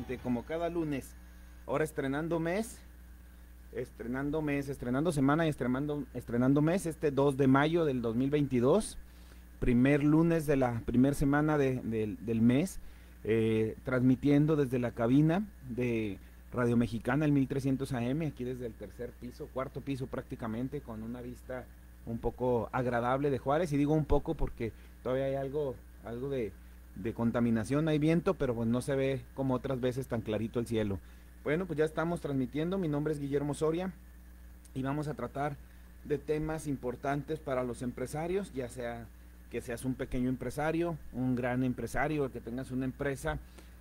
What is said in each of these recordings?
gente, como cada lunes. Ahora estrenando semana y estrenando mes, este 2 de mayo del 2022, primer lunes de la primera semana del mes, transmitiendo desde la cabina de Radio Mexicana, el 1300 AM, aquí desde el tercer piso, cuarto piso prácticamente, con una vista un poco agradable de Juárez, y digo un poco porque todavía hay algo de contaminación, hay viento, pero pues no se ve como otras veces tan clarito el cielo. Bueno, pues ya estamos transmitiendo, mi nombre es Guillermo Soria y vamos a tratar de temas importantes para los empresarios, ya sea que seas un pequeño empresario, un gran empresario, que tengas una empresa,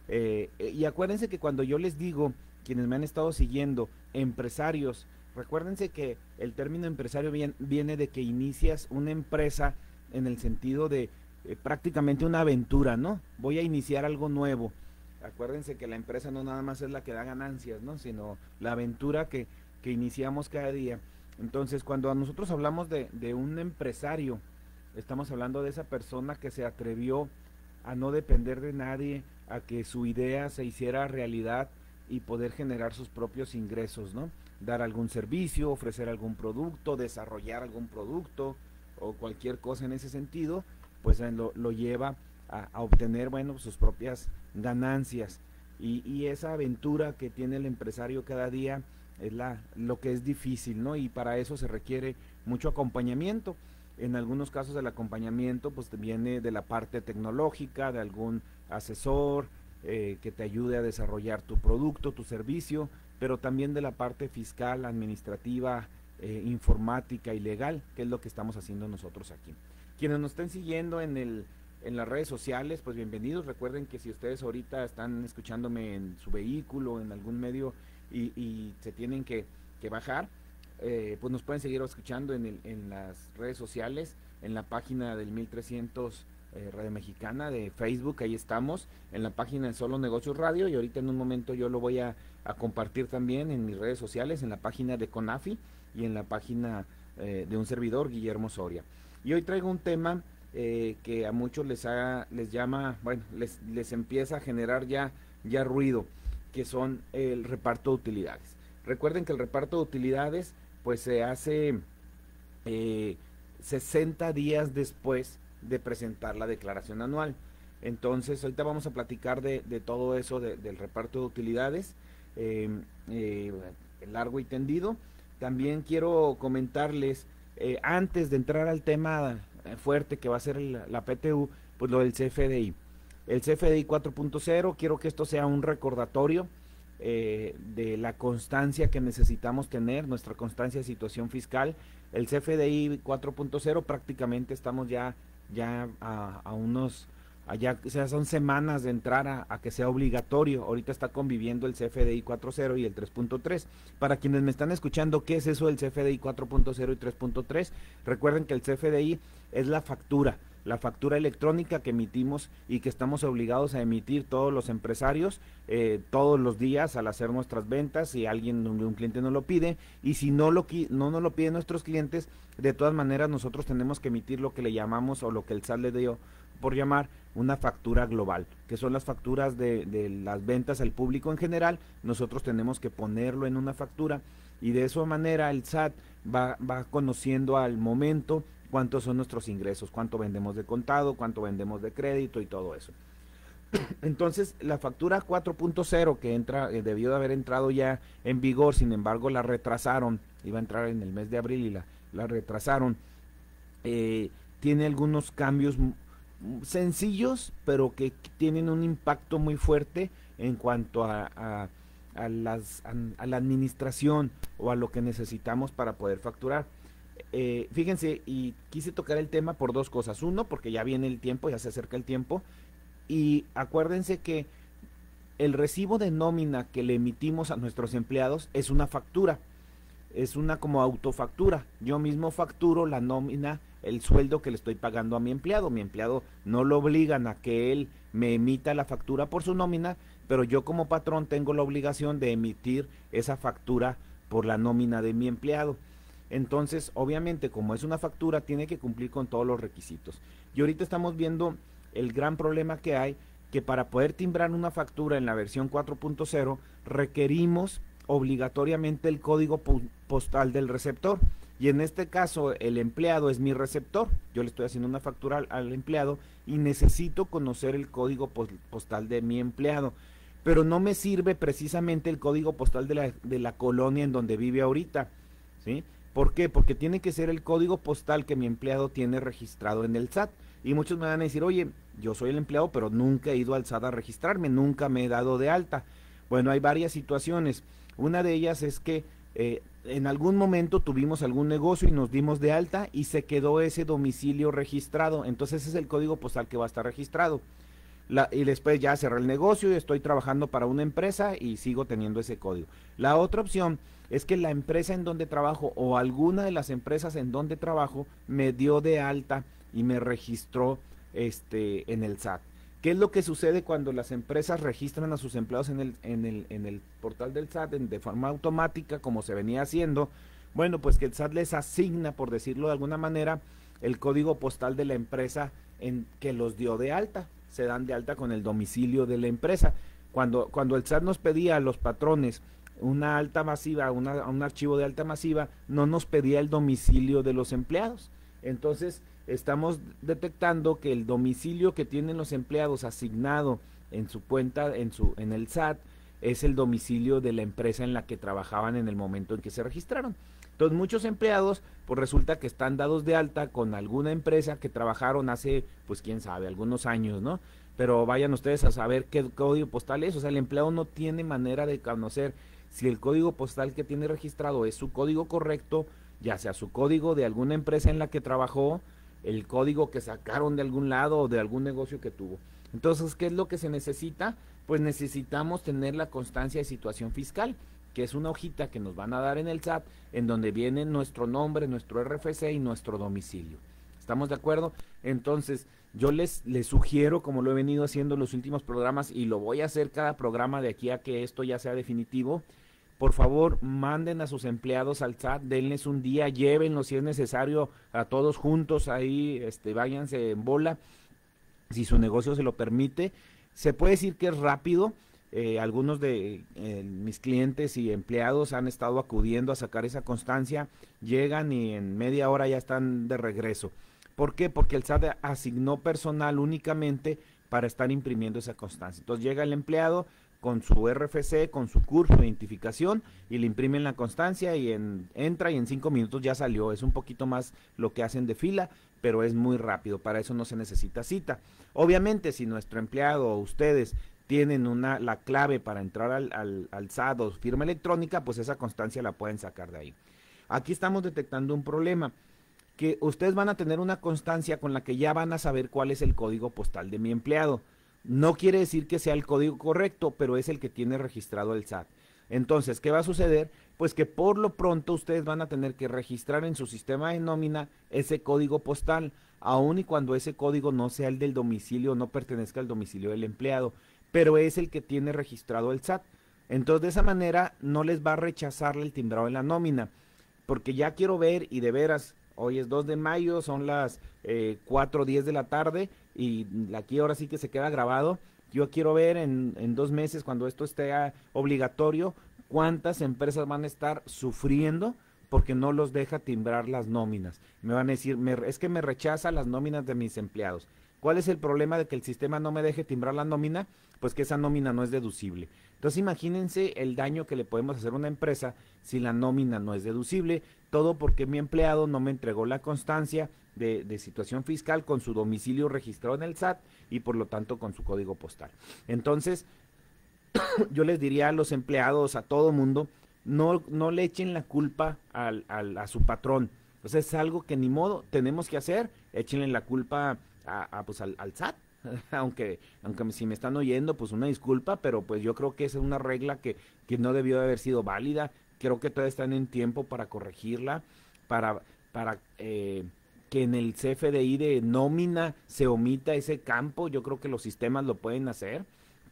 y acuérdense que cuando yo les digo, quienes me han estado siguiendo, empresarios, recuérdense que el término empresario viene de que inicias una empresa en el sentido de prácticamente una aventura, ¿no? Voy a iniciar algo nuevo. Acuérdense que la empresa no nada más es la que da ganancias, ¿no? Sino la aventura que iniciamos cada día. Entonces, cuando nosotros hablamos de un empresario, estamos hablando de esa persona que se atrevió a no depender de nadie, a que su idea se hiciera realidad y poder generar sus propios ingresos, ¿no? Dar algún servicio, ofrecer algún producto, desarrollar algún producto o cualquier cosa en ese sentido, pues lo lleva a obtener, bueno, sus propias ganancias. Y esa aventura que tiene el empresario cada día es lo que es difícil, ¿no? Y para eso se requiere mucho acompañamiento. En algunos casos el acompañamiento pues viene de la parte tecnológica, de algún asesor que te ayude a desarrollar tu producto, tu servicio, pero también de la parte fiscal, administrativa, informática y legal, que es lo que estamos haciendo nosotros aquí. Quienes nos estén siguiendo en las redes sociales, pues bienvenidos. Recuerden que si ustedes ahorita están escuchándome en su vehículo, en algún medio y se tienen que bajar, pues nos pueden seguir escuchando en las redes sociales, en la página del 1300 Radio Mexicana de Facebook, ahí estamos, en la página de Solo Negocios Radio, y ahorita en un momento yo lo voy a compartir también en mis redes sociales, en la página de CONAFI y en la página de un servidor, Guillermo Soria. Y hoy traigo un tema que a muchos les llama, bueno, les empieza a generar ya ruido, que son el reparto de utilidades. Recuerden que el reparto de utilidades pues se hace 60 días después de presentar la declaración anual. Entonces ahorita vamos a platicar de todo eso, del reparto de utilidades, largo y tendido. También quiero comentarles, antes de entrar al tema fuerte que va a ser la PTU, pues lo del CFDI. El CFDI 4.0, quiero que esto sea un recordatorio de la constancia que necesitamos tener, nuestra constancia de situación fiscal. El CFDI 4.0 prácticamente estamos ya a unos, allá, o sea, son semanas de entrar a que sea obligatorio. Ahorita está conviviendo el CFDI 4.0 y el 3.3. Para quienes me están escuchando, ¿qué es eso del CFDI 4.0 y 3.3? Recuerden que el CFDI es la factura electrónica que emitimos y que estamos obligados a emitir todos los empresarios todos los días al hacer nuestras ventas. Si un cliente nos lo pide, y si no nos lo piden nuestros clientes, de todas maneras nosotros tenemos que emitir lo que le llamamos, o lo que el SAT le dio por llamar, una factura global, que son las facturas de las ventas al público en general. Nosotros tenemos que ponerlo en una factura, y de esa manera el SAT va conociendo al momento cuántos son nuestros ingresos, cuánto vendemos de contado, cuánto vendemos de crédito y todo eso. Entonces, la factura 4.0 que debió de haber entrado ya en vigor, sin embargo la retrasaron, iba a entrar en el mes de abril y la retrasaron, tiene algunos cambios sencillos, pero que tienen un impacto muy fuerte en cuanto a la administración o a lo que necesitamos para poder facturar. Fíjense, y quise tocar el tema por dos cosas. Uno, porque ya viene el tiempo, ya se acerca el tiempo, y acuérdense que el recibo de nómina que le emitimos a nuestros empleados es una factura, es una como autofactura. Yo mismo facturo la nómina, el sueldo que le estoy pagando a mi empleado. Mi empleado no lo obligan a que él me emita la factura por su nómina, pero yo como patrón tengo la obligación de emitir esa factura por la nómina de mi empleado. Entonces, obviamente, como es una factura, tiene que cumplir con todos los requisitos. Y ahorita estamos viendo el gran problema que hay, que para poder timbrar una factura en la versión 4.0 requerimos obligatoriamente el código postal del receptor. Y en este caso el empleado es mi receptor, yo le estoy haciendo una factura al empleado y necesito conocer el código postal de mi empleado. Pero no me sirve precisamente el código postal de la colonia en donde vive ahorita, ¿sí? ¿Por qué? Porque tiene que ser el código postal que mi empleado tiene registrado en el SAT. Y muchos me van a decir, oye, yo soy el empleado, pero nunca he ido al SAT a registrarme, nunca me he dado de alta. Bueno, hay varias situaciones. Una de ellas es que en algún momento tuvimos algún negocio y nos dimos de alta y se quedó ese domicilio registrado. Entonces ese es el código postal que va a estar registrado. Y después ya cerré el negocio y estoy trabajando para una empresa y sigo teniendo ese código. La otra opción es que la empresa en donde trabajo o alguna de las empresas en donde trabajo me dio de alta y me registró en el SAT. ¿Qué es lo que sucede cuando las empresas registran a sus empleados en el portal del SAT de forma automática, como se venía haciendo? Bueno, pues que el SAT les asigna, por decirlo de alguna manera, el código postal de la empresa en que los dio de alta. Se dan de alta con el domicilio de la empresa. Cuando el SAT nos pedía a los patrones una alta masiva, un archivo de alta masiva, no nos pedía el domicilio de los empleados. Entonces, estamos detectando que el domicilio que tienen los empleados asignado en su cuenta, en el SAT, es el domicilio de la empresa en la que trabajaban en el momento en que se registraron. Entonces, muchos empleados, pues resulta que están dados de alta con alguna empresa que trabajaron hace, pues quién sabe, algunos años, ¿no? Pero vayan ustedes a saber qué código postal es. O sea, el empleado no tiene manera de conocer si el código postal que tiene registrado es su código correcto, ya sea su código de alguna empresa en la que trabajó, el código que sacaron de algún lado o de algún negocio que tuvo. Entonces, ¿qué es lo que se necesita? Pues necesitamos tener la constancia de situación fiscal, que es una hojita que nos van a dar en el SAT, en donde viene nuestro nombre, nuestro RFC y nuestro domicilio. ¿Estamos de acuerdo? Entonces, yo les sugiero, como lo he venido haciendo en los últimos programas, y lo voy a hacer cada programa de aquí a que esto ya sea definitivo, por favor, manden a sus empleados al SAT, denles un día, llévenlos si es necesario a todos juntos ahí, váyanse en bola, si su negocio se lo permite. Se puede decir que es rápido. Algunos de mis clientes y empleados han estado acudiendo a sacar esa constancia, llegan y en media hora ya están de regreso. ¿Por qué? Porque el SAT asignó personal únicamente para estar imprimiendo esa constancia. Entonces llega el empleado con su RFC, con su curso de identificación y le imprimen la constancia y entra y en 5 minutos ya salió. Es un poquito más lo que hacen de fila, pero es muy rápido, para eso no se necesita cita. Obviamente, si nuestro empleado o ustedes tienen la clave para entrar al SAT o firma electrónica, pues esa constancia la pueden sacar de ahí. Aquí estamos detectando un problema, que ustedes van a tener una constancia con la que ya van a saber cuál es el código postal de mi empleado. No quiere decir que sea el código correcto, pero es el que tiene registrado el SAT. Entonces, ¿qué va a suceder? Pues que por lo pronto ustedes van a tener que registrar en su sistema de nómina ese código postal, aun y cuando ese código no sea el del domicilio, no pertenezca al domicilio del empleado, pero es el que tiene registrado el SAT. Entonces, de esa manera no les va a rechazar el timbrado en la nómina, porque ya quiero ver, y de veras, hoy es 2 de mayo, son las 4:10 de la tarde, y aquí ahora sí que se queda grabado. Yo quiero ver en 2 meses, cuando esto esté obligatorio, cuántas empresas van a estar sufriendo porque no los deja timbrar las nóminas. Me van a decir, es que me rechaza las nóminas de mis empleados. ¿Cuál es el problema de que el sistema no me deje timbrar la nómina? Pues que esa nómina no es deducible. Entonces imagínense el daño que le podemos hacer a una empresa si la nómina no es deducible, todo porque mi empleado no me entregó la constancia de situación fiscal con su domicilio registrado en el SAT y por lo tanto con su código postal. Entonces, yo les diría a los empleados, a todo mundo, no le echen la culpa a su patrón. Entonces es algo que ni modo tenemos que hacer, échenle la culpa pues al SAT. aunque si me están oyendo, pues una disculpa, pero pues yo creo que esa es una regla que no debió de haber sido válida. Creo que todavía están en tiempo para corregirla, para que en el CFDI de nómina se omita ese campo. Yo creo que los sistemas lo pueden hacer.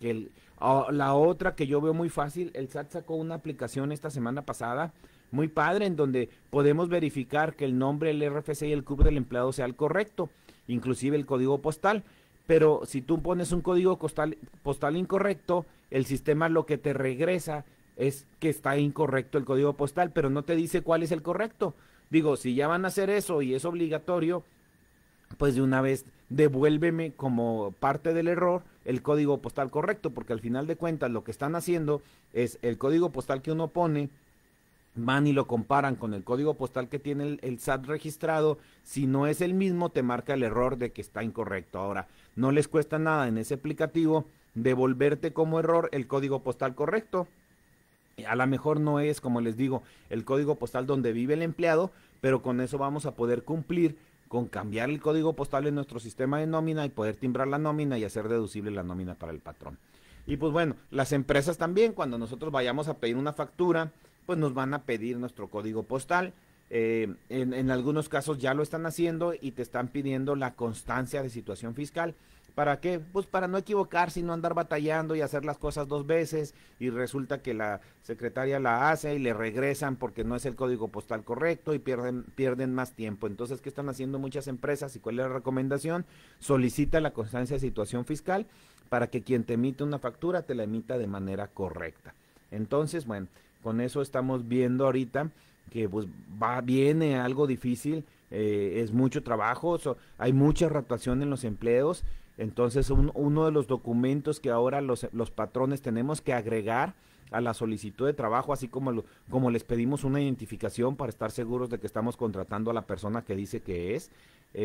La otra que yo veo muy fácil, el SAT sacó una aplicación esta semana pasada, muy padre, en donde podemos verificar que el nombre, el RFC y el CURP del empleado sea el correcto, inclusive el código postal. pero si tú pones un código postal incorrecto, el sistema lo que te regresa es que está incorrecto el código postal, pero no te dice cuál es el correcto. Digo, si ya van a hacer eso y es obligatorio, pues de una vez devuélveme como parte del error el código postal correcto, porque al final de cuentas lo que están haciendo es el código postal que uno pone, van y lo comparan con el código postal que tiene el SAT registrado. Si no es el mismo, te marca el error de que está incorrecto. Ahora, no les cuesta nada en ese aplicativo devolverte como error el código postal correcto. A lo mejor no es, como les digo, el código postal donde vive el empleado, pero con eso vamos a poder cumplir con cambiar el código postal en nuestro sistema de nómina y poder timbrar la nómina y hacer deducible la nómina para el patrón. Y pues bueno, las empresas también, cuando nosotros vayamos a pedir una factura, pues nos van a pedir nuestro código postal. En algunos casos ya lo están haciendo y te están pidiendo la constancia de situación fiscal. ¿Para qué? Pues para no equivocarse y no andar batallando y hacer las cosas dos veces y resulta que la secretaria la hace y le regresan porque no es el código postal correcto y pierden más tiempo. Entonces, ¿qué están haciendo muchas empresas y cuál es la recomendación? Solicita la constancia de situación fiscal para que quien te emite una factura te la emita de manera correcta. Entonces, bueno, con eso estamos viendo ahorita que pues viene algo difícil, es mucho trabajo, hay mucha rotación en los empleos. Entonces uno de los documentos que ahora los patrones tenemos que agregar a la solicitud de trabajo, así como les pedimos una identificación para estar seguros de que estamos contratando a la persona que dice que es,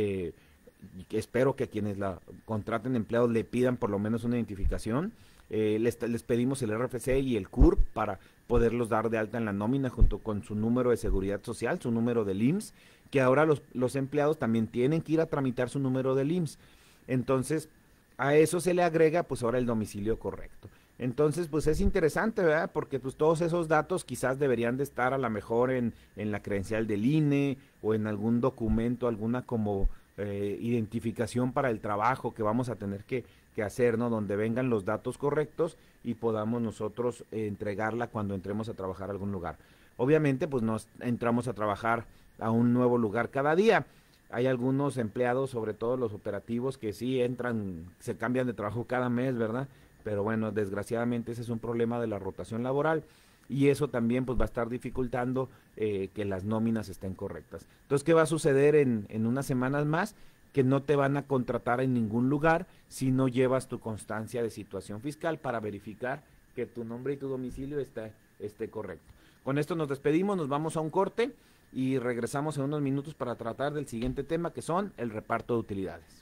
espero que quienes la contraten empleados le pidan por lo menos una identificación. Les pedimos el RFC y el CURP para poderlos dar de alta en la nómina junto con su número de seguridad social, su número del IMSS, que ahora los empleados también tienen que ir a tramitar su número del IMSS. Entonces, a eso se le agrega pues ahora el domicilio correcto. Entonces, pues es interesante, ¿verdad? Porque pues todos esos datos quizás deberían de estar a lo mejor en la credencial del INE o en algún documento, alguna como identificación para el trabajo que vamos a tener que hacer, ¿no? Donde vengan los datos correctos y podamos nosotros entregarla cuando entremos a trabajar a algún lugar. Obviamente, pues nos entramos a trabajar a un nuevo lugar cada día. Hay algunos empleados, sobre todo los operativos, que sí entran, se cambian de trabajo cada mes, ¿verdad? Pero bueno, desgraciadamente ese es un problema de la rotación laboral y eso también pues va a estar dificultando que las nóminas estén correctas. Entonces, ¿qué va a suceder en unas semanas más? Que no te van a contratar en ningún lugar si no llevas tu constancia de situación fiscal para verificar que tu nombre y tu domicilio esté correcto. Con esto nos despedimos, nos vamos a un corte y regresamos en unos minutos para tratar del siguiente tema, que son el reparto de utilidades.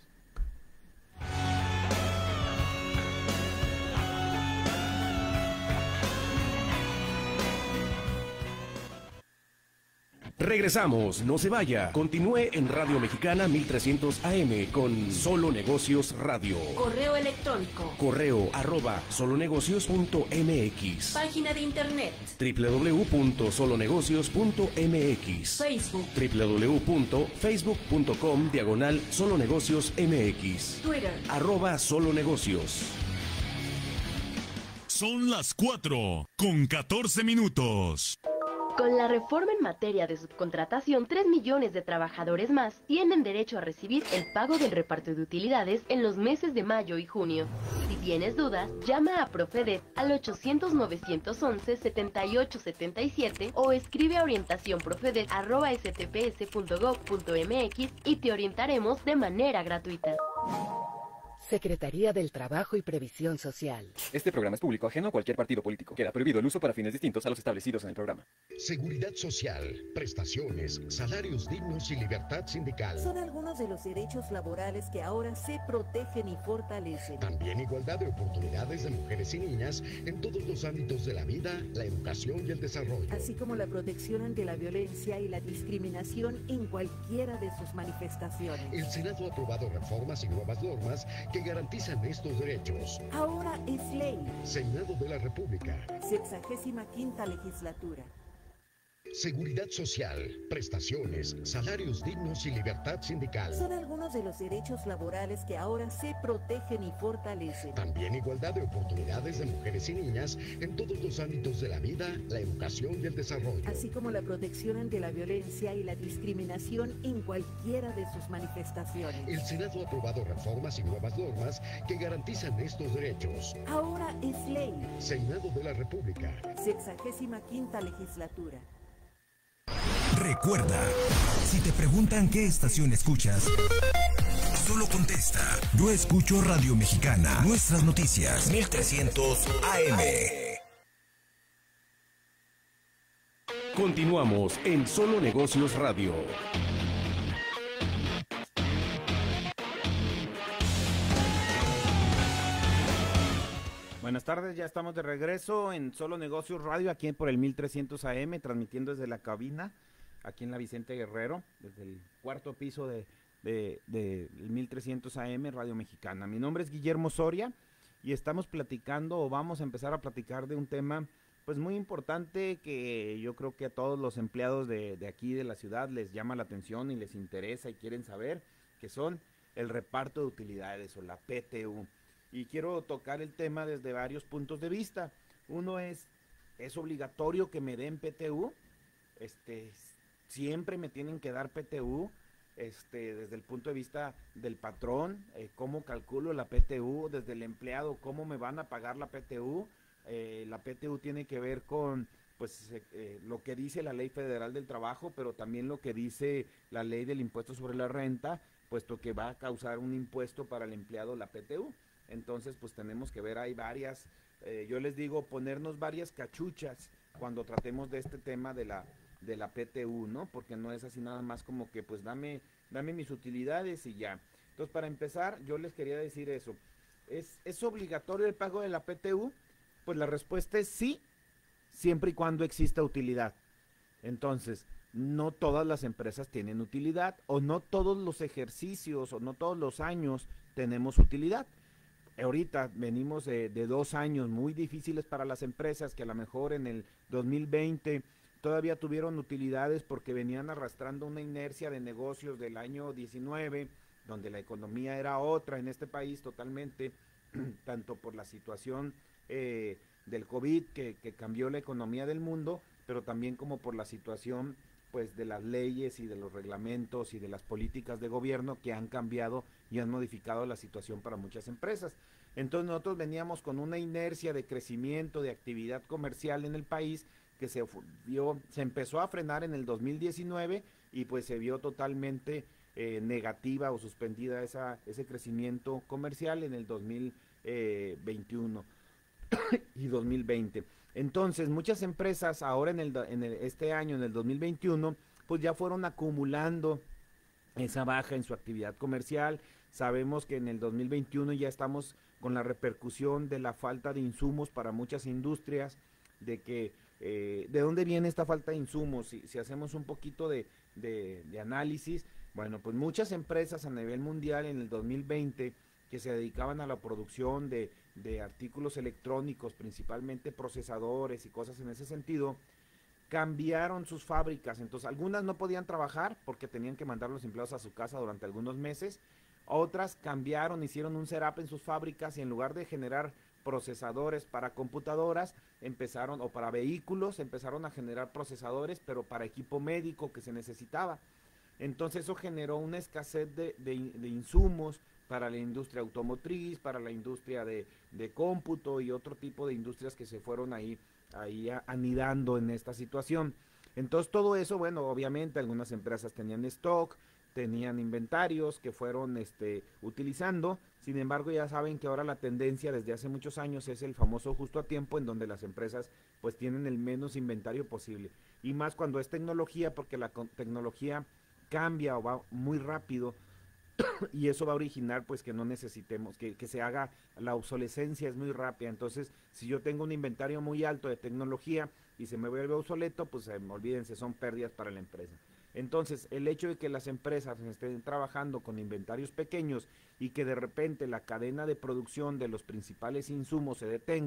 Regresamos, no se vaya. Continúe en Radio Mexicana 1300 AM con Solo Negocios Radio. Correo electrónico. Correo @solonegocios.mx. Página de internet. www.solonegocios.mx. Facebook. www.facebook.com/solonegociosmx. Twitter. @solonegocios. Son las 4:14. Con la reforma en materia de subcontratación, 3 millones de trabajadores más tienen derecho a recibir el pago del reparto de utilidades en los meses de mayo y junio. Si tienes dudas, llama a Profedet al 800-911-7877 o escribe a orientacionprofedet@stps.gov.mx y te orientaremos de manera gratuita. Secretaría del Trabajo y Previsión Social. Este programa es público ajeno a cualquier partido político. Queda prohibido el uso para fines distintos a los establecidos en el programa. Seguridad social, prestaciones, salarios dignos y libertad sindical. Son algunos de los derechos laborales que ahora se protegen y fortalecen. También igualdad de oportunidades de mujeres y niñas en todos los ámbitos de la vida, la educación y el desarrollo. Así como la protección ante la violencia y la discriminación en cualquiera de sus manifestaciones. El Senado ha aprobado reformas y nuevas normas que garantizan estos derechos. Ahora es ley. Senado de la República. 65ª legislatura. seguridad social, prestaciones, salarios dignos y libertad sindical. Son algunos de los derechos laborales que ahora se protegen y fortalecen. También igualdad de oportunidades de mujeres y niñas en todos los ámbitos de la vida, la educación y el desarrollo. Así como la protección ante la violencia y la discriminación en cualquiera de sus manifestaciones. El Senado ha aprobado reformas y nuevas normas que garantizan estos derechos. Ahora es ley. Senado de la República. 65ª legislatura. Recuerda, si te preguntan qué estación escuchas, solo contesta: yo escucho Radio Mexicana, nuestras noticias, 1300 AM. Continuamos en Solo Negocios Radio. Buenas tardes, ya estamos de regreso en Solo Negocios Radio, aquí por el 1300 AM, transmitiendo desde la cabina, aquí en la Vicente Guerrero, desde el cuarto piso del 1300 AM Radio Mexicana. Mi nombre es Guillermo Soria y estamos platicando, o vamos a empezar a platicar de un tema pues muy importante que yo creo que a todos los empleados de aquí de la ciudad les llama la atención y les interesa y quieren saber, que son el reparto de utilidades o la PTU. Y quiero tocar el tema desde varios puntos de vista. Uno es obligatorio que me den PTU, siempre me tienen que dar PTU, desde el punto de vista del patrón, cómo calculo la PTU, desde el empleado, cómo me van a pagar la PTU. La PTU tiene que ver con lo que dice la Ley Federal del Trabajo, pero también lo que dice la Ley del Impuesto sobre la Renta, puesto que va a causar un impuesto para el empleado la PTU. Entonces, pues tenemos que ver, hay varias, yo les digo, ponernos varias cachuchas cuando tratemos de este tema de la PTU, ¿no? Porque no es así nada más como que, pues dame mis utilidades y ya. Entonces, para empezar, yo les quería decir eso. ¿Es obligatorio el pago de la PTU? Pues la respuesta es sí, siempre y cuando exista utilidad. Entonces, no todas las empresas tienen utilidad, o no todos los ejercicios, o no todos los años tenemos utilidad. Ahorita venimos de 2 años muy difíciles para las empresas que a lo mejor en el 2020 todavía tuvieron utilidades porque venían arrastrando una inercia de negocios del año 19, donde la economía era otra en este país totalmente, tanto por la situación del COVID que cambió la economía del mundo, pero también como por la situación pues de las leyes y de los reglamentos y de las políticas de gobierno que han cambiado y han modificado la situación para muchas empresas. Entonces nosotros veníamos con una inercia de crecimiento, de actividad comercial en el país que se empezó a frenar en el 2019 y pues se vio totalmente negativa o suspendida ese crecimiento comercial en el 2021 y 2020. Entonces, muchas empresas ahora este año, en el 2021, pues ya fueron acumulando esa baja en su actividad comercial. Sabemos que en el 2021 ya estamos con la repercusión de la falta de insumos para muchas industrias, ¿de dónde viene esta falta de insumos? Si hacemos un poquito de análisis, bueno, pues muchas empresas a nivel mundial en el 2020 que se dedicaban a la producción de artículos electrónicos, principalmente procesadores y cosas en ese sentido, cambiaron sus fábricas. Entonces algunas no podían trabajar porque tenían que mandar a los empleados a su casa durante algunos meses, otras cambiaron, hicieron un setup en sus fábricas y en lugar de generar procesadores para computadoras, o para vehículos, empezaron a generar procesadores, pero para equipo médico que se necesitaba. Entonces eso generó una escasez de insumos para la industria automotriz, para la industria de cómputo y otro tipo de industrias que se fueron ahí anidando en esta situación. Entonces todo eso, bueno, obviamente algunas empresas tenían stock, tenían inventarios que fueron utilizando. Sin embargo, ya saben que ahora la tendencia desde hace muchos años es el famoso justo a tiempo, en donde las empresas pues tienen el menos inventario posible. Y más cuando es tecnología, porque la tecnología cambia o va muy rápido, y eso va a originar pues que no necesitemos, que se haga, la obsolescencia es muy rápida. Entonces, si yo tengo un inventario muy alto de tecnología y se me vuelve obsoleto, pues olvídense, son pérdidas para la empresa. Entonces, el hecho de que las empresas estén trabajando con inventarios pequeños y que de repente la cadena de producción de los principales insumos se detenga,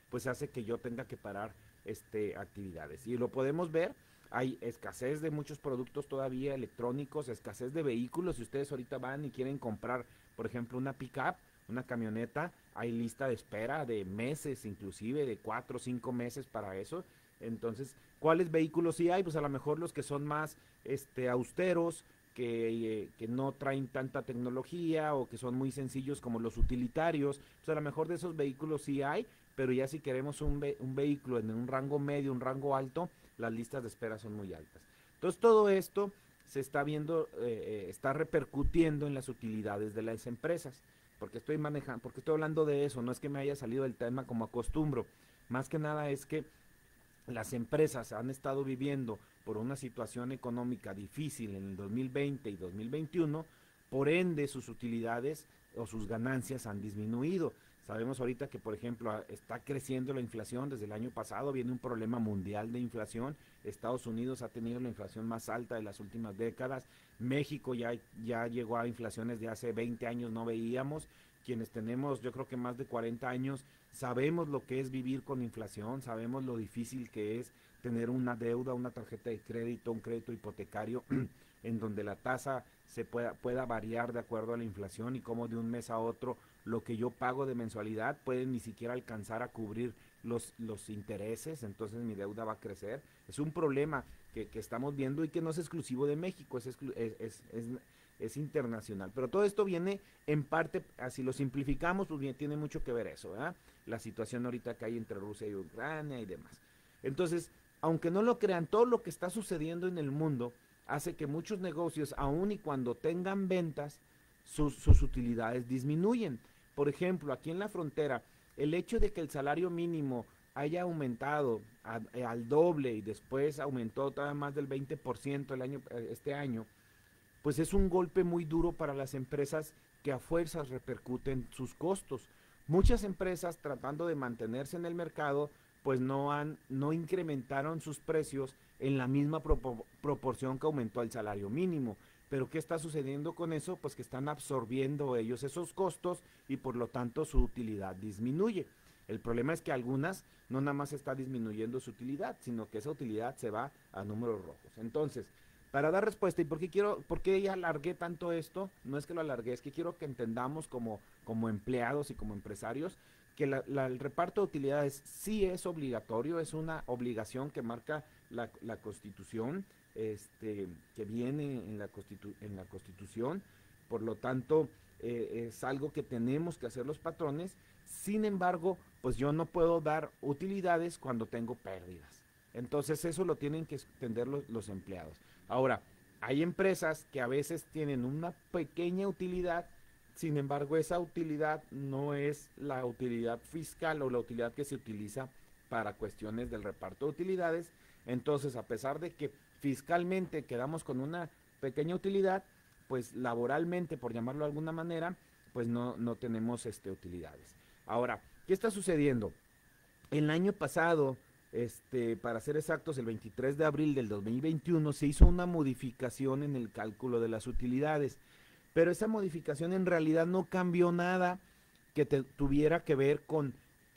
pues hace que yo tenga que parar actividades. Y lo podemos ver, hay escasez de muchos productos todavía electrónicos, escasez de vehículos. Si ustedes ahorita van y quieren comprar, por ejemplo, una pick-up, una camioneta, hay lista de espera de meses, inclusive de 4 o 5 meses para eso. Entonces, ¿cuáles vehículos sí hay? Pues a lo mejor los que son más austeros, que no traen tanta tecnología o que son muy sencillos, como los utilitarios. Pues a lo mejor de esos vehículos sí hay, pero ya si queremos un vehículo en un rango medio, un rango alto, las listas de espera son muy altas. Entonces todo esto se está viendo, está repercutiendo en las utilidades de las empresas. Porque estoy hablando de eso, no es que me haya salido del tema como acostumbro. Más que nada es que las empresas han estado viviendo por una situación económica difícil en el 2020 y 2021, por ende sus utilidades o sus ganancias han disminuido. Sabemos ahorita que, por ejemplo, está creciendo la inflación desde el año pasado, viene un problema mundial de inflación. Estados Unidos ha tenido la inflación más alta de las últimas décadas. México ya llegó a inflaciones de hace 20 años no veíamos. Quienes tenemos, yo creo que más de 40 años, sabemos lo que es vivir con inflación, sabemos lo difícil que es tener una deuda, una tarjeta de crédito, un crédito hipotecario, en donde la tasa se pueda variar de acuerdo a la inflación y cómo de un mes a otro lo que yo pago de mensualidad puede ni siquiera alcanzar a cubrir los intereses, entonces mi deuda va a crecer. Es un problema que estamos viendo y que no es exclusivo de México, es internacional. Pero todo esto viene en parte, así lo simplificamos, pues bien, tiene mucho que ver eso, ¿verdad? La situación ahorita que hay entre Rusia y Ucrania y demás. Entonces, aunque no lo crean, todo lo que está sucediendo en el mundo hace que muchos negocios, aun y cuando tengan ventas, sus utilidades disminuyen. Por ejemplo, aquí en la frontera, el hecho de que el salario mínimo haya aumentado al doble y después aumentó todavía más del 20% este año, pues es un golpe muy duro para las empresas que a fuerzas repercuten sus costos. Muchas empresas, tratando de mantenerse en el mercado, pues no incrementaron sus precios en la misma proporción que aumentó el salario mínimo. Pero ¿qué está sucediendo con eso? Pues que están absorbiendo ellos esos costos y por lo tanto su utilidad disminuye. El problema es que algunas no nada más está disminuyendo su utilidad, sino que esa utilidad se va a números rojos. Entonces, para dar respuesta, ¿y por qué ya alargué tanto esto? No es que lo alargué, es que quiero que entendamos como empleados y como empresarios que el reparto de utilidades sí es obligatorio, es una obligación que marca la Constitución, que viene en la Constitución, por lo tanto es algo que tenemos que hacer los patrones. Sin embargo, pues yo no puedo dar utilidades cuando tengo pérdidas. Entonces eso lo tienen que entender los empleados. Ahora, hay empresas que a veces tienen una pequeña utilidad, sin embargo esa utilidad no es la utilidad fiscal o la utilidad que se utiliza para cuestiones del reparto de utilidades. Entonces, a pesar de que fiscalmente quedamos con una pequeña utilidad, pues laboralmente, por llamarlo de alguna manera, pues no tenemos utilidades. Ahora, ¿qué está sucediendo? El año pasado, para ser exactos, el 23 de abril del 2021, se hizo una modificación en el cálculo de las utilidades, pero esa modificación en realidad no cambió nada que tuviera que ver con,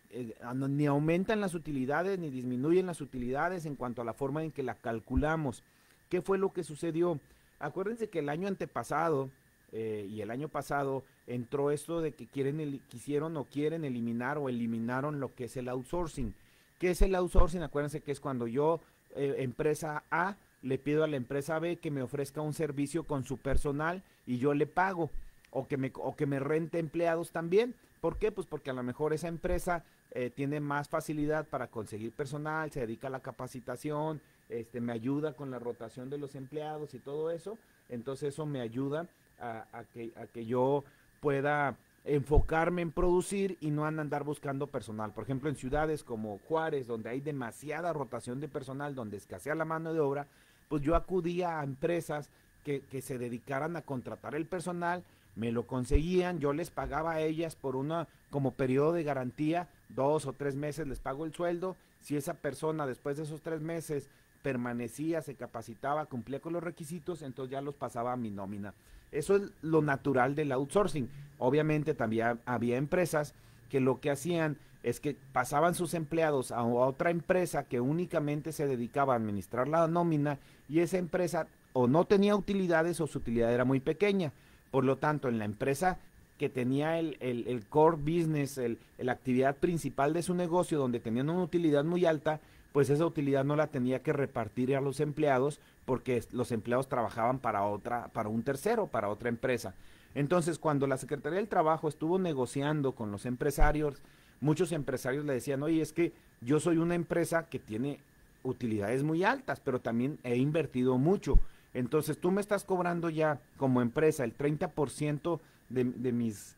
ni aumentan las utilidades ni disminuyen las utilidades en cuanto a la forma en que la calculamos. ¿Qué fue lo que sucedió? Acuérdense que el año antepasado y el año pasado entró esto de que quisieron o quieren eliminar o eliminaron lo que es el outsourcing. ¿Qué es el outsourcing? Acuérdense que es cuando yo, empresa A, le pido a la empresa B que me ofrezca un servicio con su personal y yo le pago, o que me rente empleados también. ¿Por qué? Pues porque a lo mejor esa empresa tiene más facilidad para conseguir personal, se dedica a la capacitación, me ayuda con la rotación de los empleados y todo eso. Entonces eso me ayuda a que yo pueda enfocarme en producir y no andar buscando personal. Por ejemplo, en ciudades como Juárez, donde hay demasiada rotación de personal, donde escasea la mano de obra, pues yo acudía a empresas que se dedicaran a contratar el personal, me lo conseguían, yo les pagaba a ellas por como periodo de garantía, 2 o 3 meses les pago el sueldo. Si esa persona después de esos 3 meses permanecía, se capacitaba, cumplía con los requisitos, entonces ya los pasaba a mi nómina. Eso es lo natural del outsourcing. Obviamente también había empresas que lo que hacían es que pasaban sus empleados a otra empresa que únicamente se dedicaba a administrar la nómina, y esa empresa o no tenía utilidades o su utilidad era muy pequeña. Por lo tanto, en la empresa que tenía el core business, la actividad principal de su negocio, donde tenían una utilidad muy alta, pues esa utilidad no la tenía que repartir a los empleados, porque los empleados trabajaban para un tercero, para otra empresa. Entonces, cuando la Secretaría del Trabajo estuvo negociando con los empresarios, muchos empresarios le decían, oye, es que yo soy una empresa que tiene utilidades muy altas, pero también he invertido mucho. Entonces, tú me estás cobrando ya como empresa el 30% de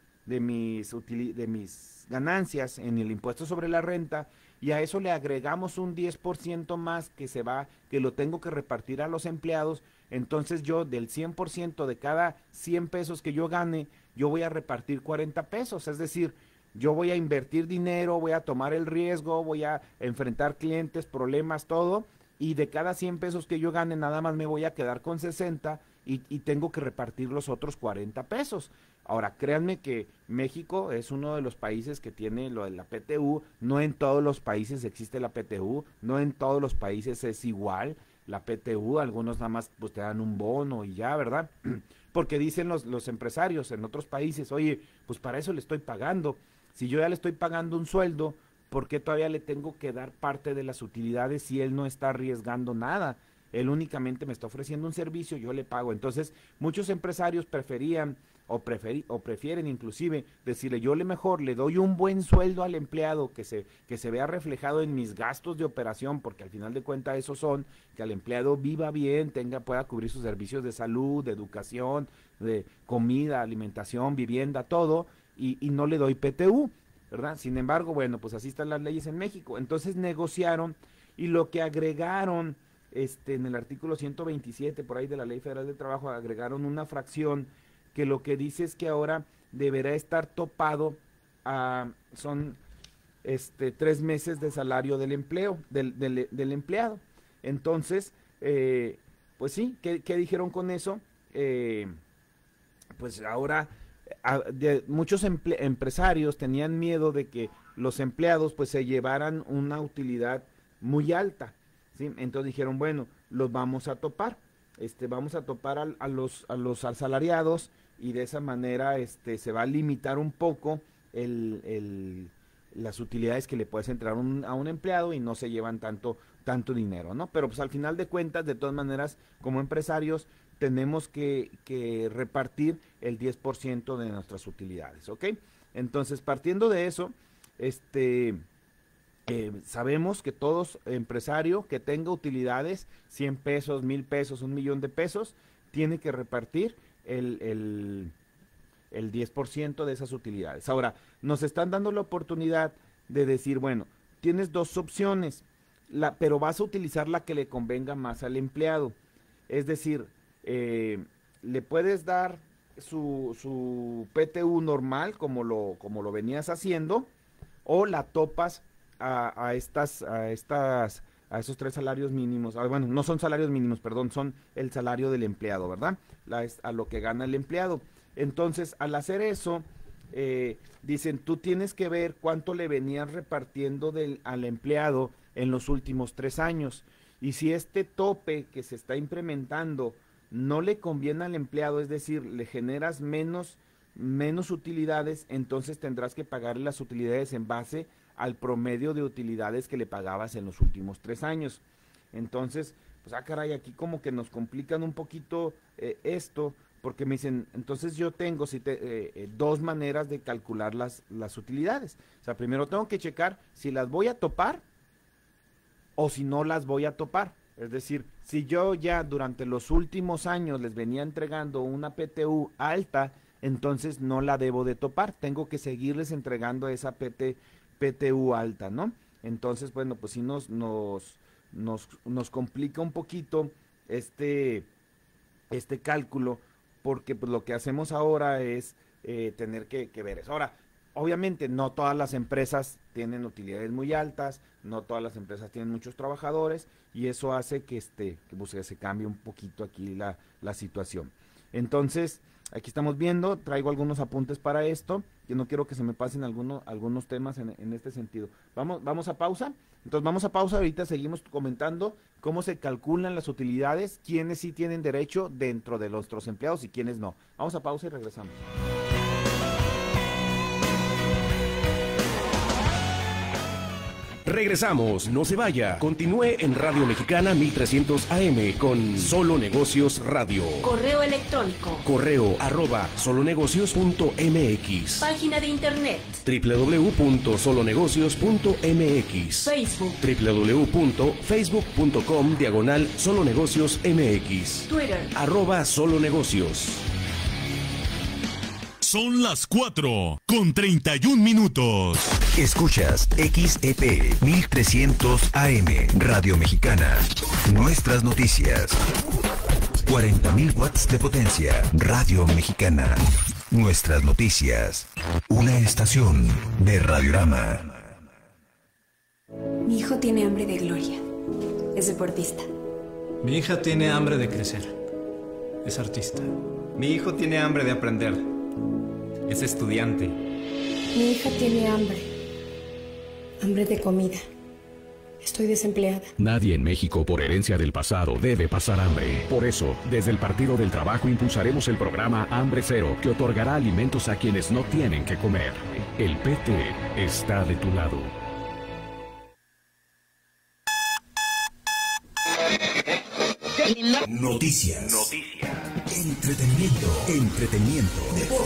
mis ganancias en el impuesto sobre la renta, y a eso le agregamos un 10% más que lo tengo que repartir a los empleados. Entonces yo del 100% de cada 100 pesos que yo gane, yo voy a repartir 40 pesos, es decir, yo voy a invertir dinero, voy a tomar el riesgo, voy a enfrentar clientes, problemas, todo, y de cada 100 pesos que yo gane, nada más me voy a quedar con 60 y tengo que repartir los otros 40 pesos. Ahora, créanme que México es uno de los países que tiene lo de la PTU. No en todos los países existe la PTU, no en todos los países es igual la PTU, algunos nada más pues te dan un bono y ya, ¿verdad? Porque dicen los empresarios en otros países, oye, pues para eso le estoy pagando. Si yo ya le estoy pagando un sueldo, ¿por qué todavía le tengo que dar parte de las utilidades si él no está arriesgando nada? Él únicamente me está ofreciendo un servicio, yo le pago. Entonces, muchos empresarios prefieren inclusive decirle, yo mejor le doy un buen sueldo al empleado que se vea reflejado en mis gastos de operación, porque al final de cuentas esos son que el empleado viva bien, pueda cubrir sus servicios de salud, de educación, de comida, alimentación, vivienda, todo, y no le doy PTU, ¿verdad? Sin embargo, bueno, pues así están las leyes en México. Entonces negociaron, y lo que agregaron en el artículo 127 por ahí de la Ley Federal del Trabajo, agregaron una fracción que lo que dice es que ahora deberá estar topado son 3 meses de salario del del empleado. Entonces, pues sí, ¿qué dijeron con eso? Pues ahora muchos empresarios tenían miedo de que los empleados pues se llevaran una utilidad muy alta, ¿sí? Entonces dijeron, bueno, los vamos a topar. Vamos a topar a los asalariados, y de esa manera se va a limitar un poco las utilidades que le puedes entrar a un empleado, y no se llevan tanto dinero, ¿no? Pero pues al final de cuentas, de todas maneras, como empresarios, tenemos que repartir el 10% de nuestras utilidades, ¿ok? Entonces, partiendo de eso, sabemos que todo empresario que tenga utilidades, 100 pesos, 1000 pesos, 1,000,000 de pesos, tiene que repartir el 10% de esas utilidades. Ahora, nos están dando la oportunidad de decir, bueno, tienes dos opciones, pero vas a utilizar la que le convenga más al empleado. Es decir, le puedes dar su PTU normal, como lo venías haciendo, o la topas a esos 3 salarios mínimos. Bueno, no son salarios mínimos, perdón, son el salario del empleado, ¿verdad? A lo que gana el empleado. Entonces, al hacer eso, dicen, tú tienes que ver cuánto le venías repartiendo al empleado en los últimos 3 años. Y si este tope que se está implementando no le conviene al empleado, es decir, le generas menos utilidades, entonces tendrás que pagarle las utilidades en base al promedio de utilidades que le pagabas en los últimos 3 años. Entonces, pues caray, aquí como que nos complican un poquito esto, porque me dicen, entonces yo tengo 2 maneras de calcular las utilidades. O sea, primero tengo que checar si las voy a topar o si no las voy a topar. Es decir, si yo ya durante los últimos años les venía entregando una PTU alta, entonces no la debo de topar, tengo que seguirles entregando esa PTU alta, ¿no? Entonces, bueno, pues sí nos complica un poquito este cálculo, porque pues lo que hacemos ahora es tener que ver eso. Ahora, obviamente no todas las empresas tienen utilidades muy altas, no todas las empresas tienen muchos trabajadores, y eso hace que pues, se cambie un poquito aquí la situación. Entonces, aquí estamos viendo, traigo algunos apuntes para esto, que no quiero que se me pasen algunos temas en este sentido. Vamos a pausa. Entonces vamos a pausa, ahorita seguimos comentando cómo se calculan las utilidades, quiénes sí tienen derecho dentro de nuestros empleados y quiénes no. Vamos a pausa y regresamos. Regresamos, no se vaya. Continúe en Radio Mexicana 1300 AM con Solo Negocios Radio. Correo electrónico. Correo @solonegocios.mx. Página de internet. www.solonegocios.mx. Facebook. www.facebook.com/solonegociosmx. Twitter. @solonegocios. Son las 4:31. Escuchas XEP 1300 AM, Radio Mexicana. Nuestras noticias. 40.000 watts de potencia, Radio Mexicana. Nuestras noticias. Una estación de Radiorama. Mi hijo tiene hambre de gloria. Es deportista. Mi hija tiene hambre de crecer. Es artista. Mi hijo tiene hambre de aprender. Es estudiante. Mi hija tiene hambre. Hambre de comida. Estoy desempleada. Nadie en México, por herencia del pasado, debe pasar hambre. Por eso, desde el Partido del Trabajo impulsaremos el programa Hambre Cero, que otorgará alimentos a quienes no tienen que comer. El PT está de tu lado. Noticias. Entretenimiento.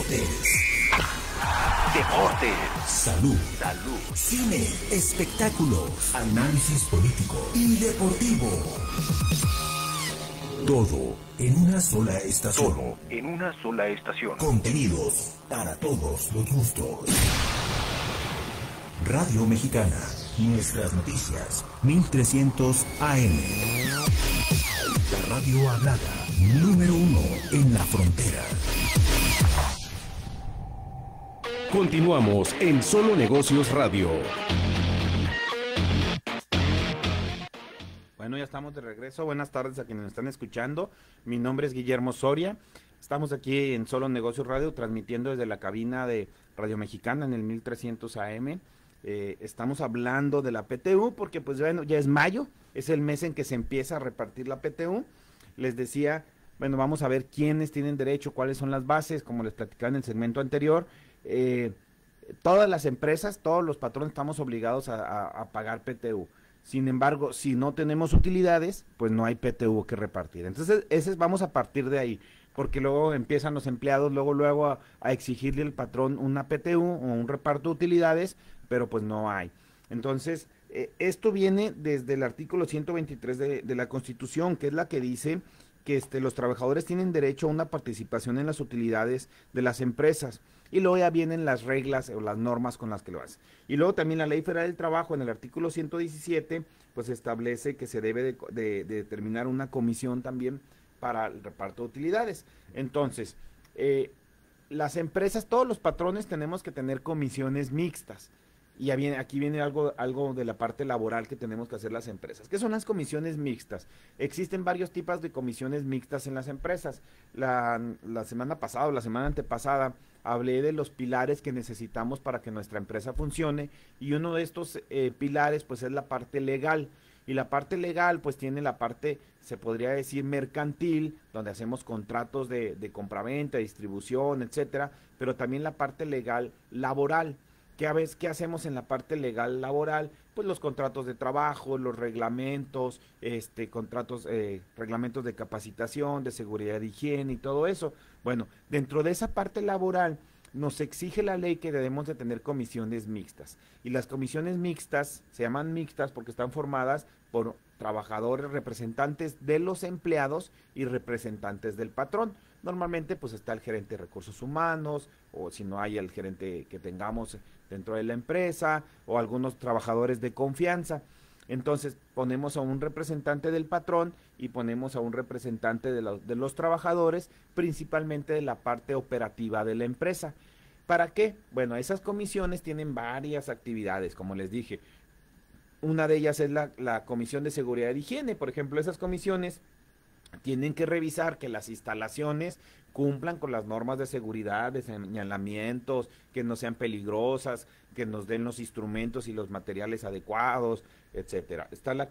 Deportes. Salud. Cine. Espectáculos. Análisis político y deportivo. Todo en una sola estación. Contenidos para todos los gustos. Radio Mexicana. Nuestras noticias. 1300 AM. La radio hablada. Número 1 en la frontera. Continuamos en Solo Negocios Radio. Bueno, ya estamos de regreso. Buenas tardes a quienes nos están escuchando. Mi nombre es Guillermo Soria. Estamos aquí en Solo Negocios Radio, transmitiendo desde la cabina de Radio Mexicana en el 1300 AM. Estamos hablando de la PTU porque, pues bueno, ya es mayo, es el mes en que se empieza a repartir la PTU. Les decía, bueno, vamos a ver quiénes tienen derecho, cuáles son las bases, como les platicaba en el segmento anterior. Todas las empresas, todos los patrones estamos obligados a pagar PTU. Sin embargo, si no tenemos utilidades, pues no hay PTU que repartir. Entonces, vamos a partir de ahí, porque luego empiezan los empleados luego a exigirle al patrón una PTU o un reparto de utilidades, pero pues no hay. Entonces, esto viene desde el artículo 123 de la Constitución, que es la que dice que los trabajadores tienen derecho a una participación en las utilidades de las empresas. Y luego ya vienen las reglas o las normas con las que lo hacen. Y luego también la Ley Federal del Trabajo, en el artículo 117, pues establece que se debe de determinar una comisión también para el reparto de utilidades. Entonces, las empresas, todos los patrones tenemos que tener comisiones mixtas. Y aquí viene algo de la parte laboral que tenemos que hacer las empresas. ¿Qué son las comisiones mixtas? Existen varios tipos de comisiones mixtas en las empresas. La semana pasada o la semana antepasada hablé de los pilares que necesitamos para que nuestra empresa funcione, y uno de estos pilares pues es la parte legal. Y la parte legal pues tiene la parte, se podría decir, mercantil, donde hacemos contratos de compraventa, distribución, etcétera, pero también la parte legal laboral. ¿Qué hacemos en la parte legal laboral? Pues los contratos de trabajo, los reglamentos, reglamentos de capacitación, de seguridad de higiene y todo eso. Bueno, dentro de esa parte laboral nos exige la ley que debemos de tener comisiones mixtas. Y las comisiones mixtas se llaman mixtas porque están formadas por trabajadores, representantes de los empleados y representantes del patrón. Normalmente pues está el gerente de recursos humanos, o si no hay el gerente que tengamos dentro de la empresa, o algunos trabajadores de confianza. Entonces ponemos a un representante del patrón y ponemos a un representante de los trabajadores, principalmente de la parte operativa de la empresa. ¿Para qué? Bueno, esas comisiones tienen varias actividades, como les dije. Una de ellas es la Comisión de Seguridad y Higiene. Por ejemplo, esas comisiones tienen que revisar que las instalaciones cumplan con las normas de seguridad, de señalamientos, que no sean peligrosas, que nos den los instrumentos y los materiales adecuados, etcétera. Está la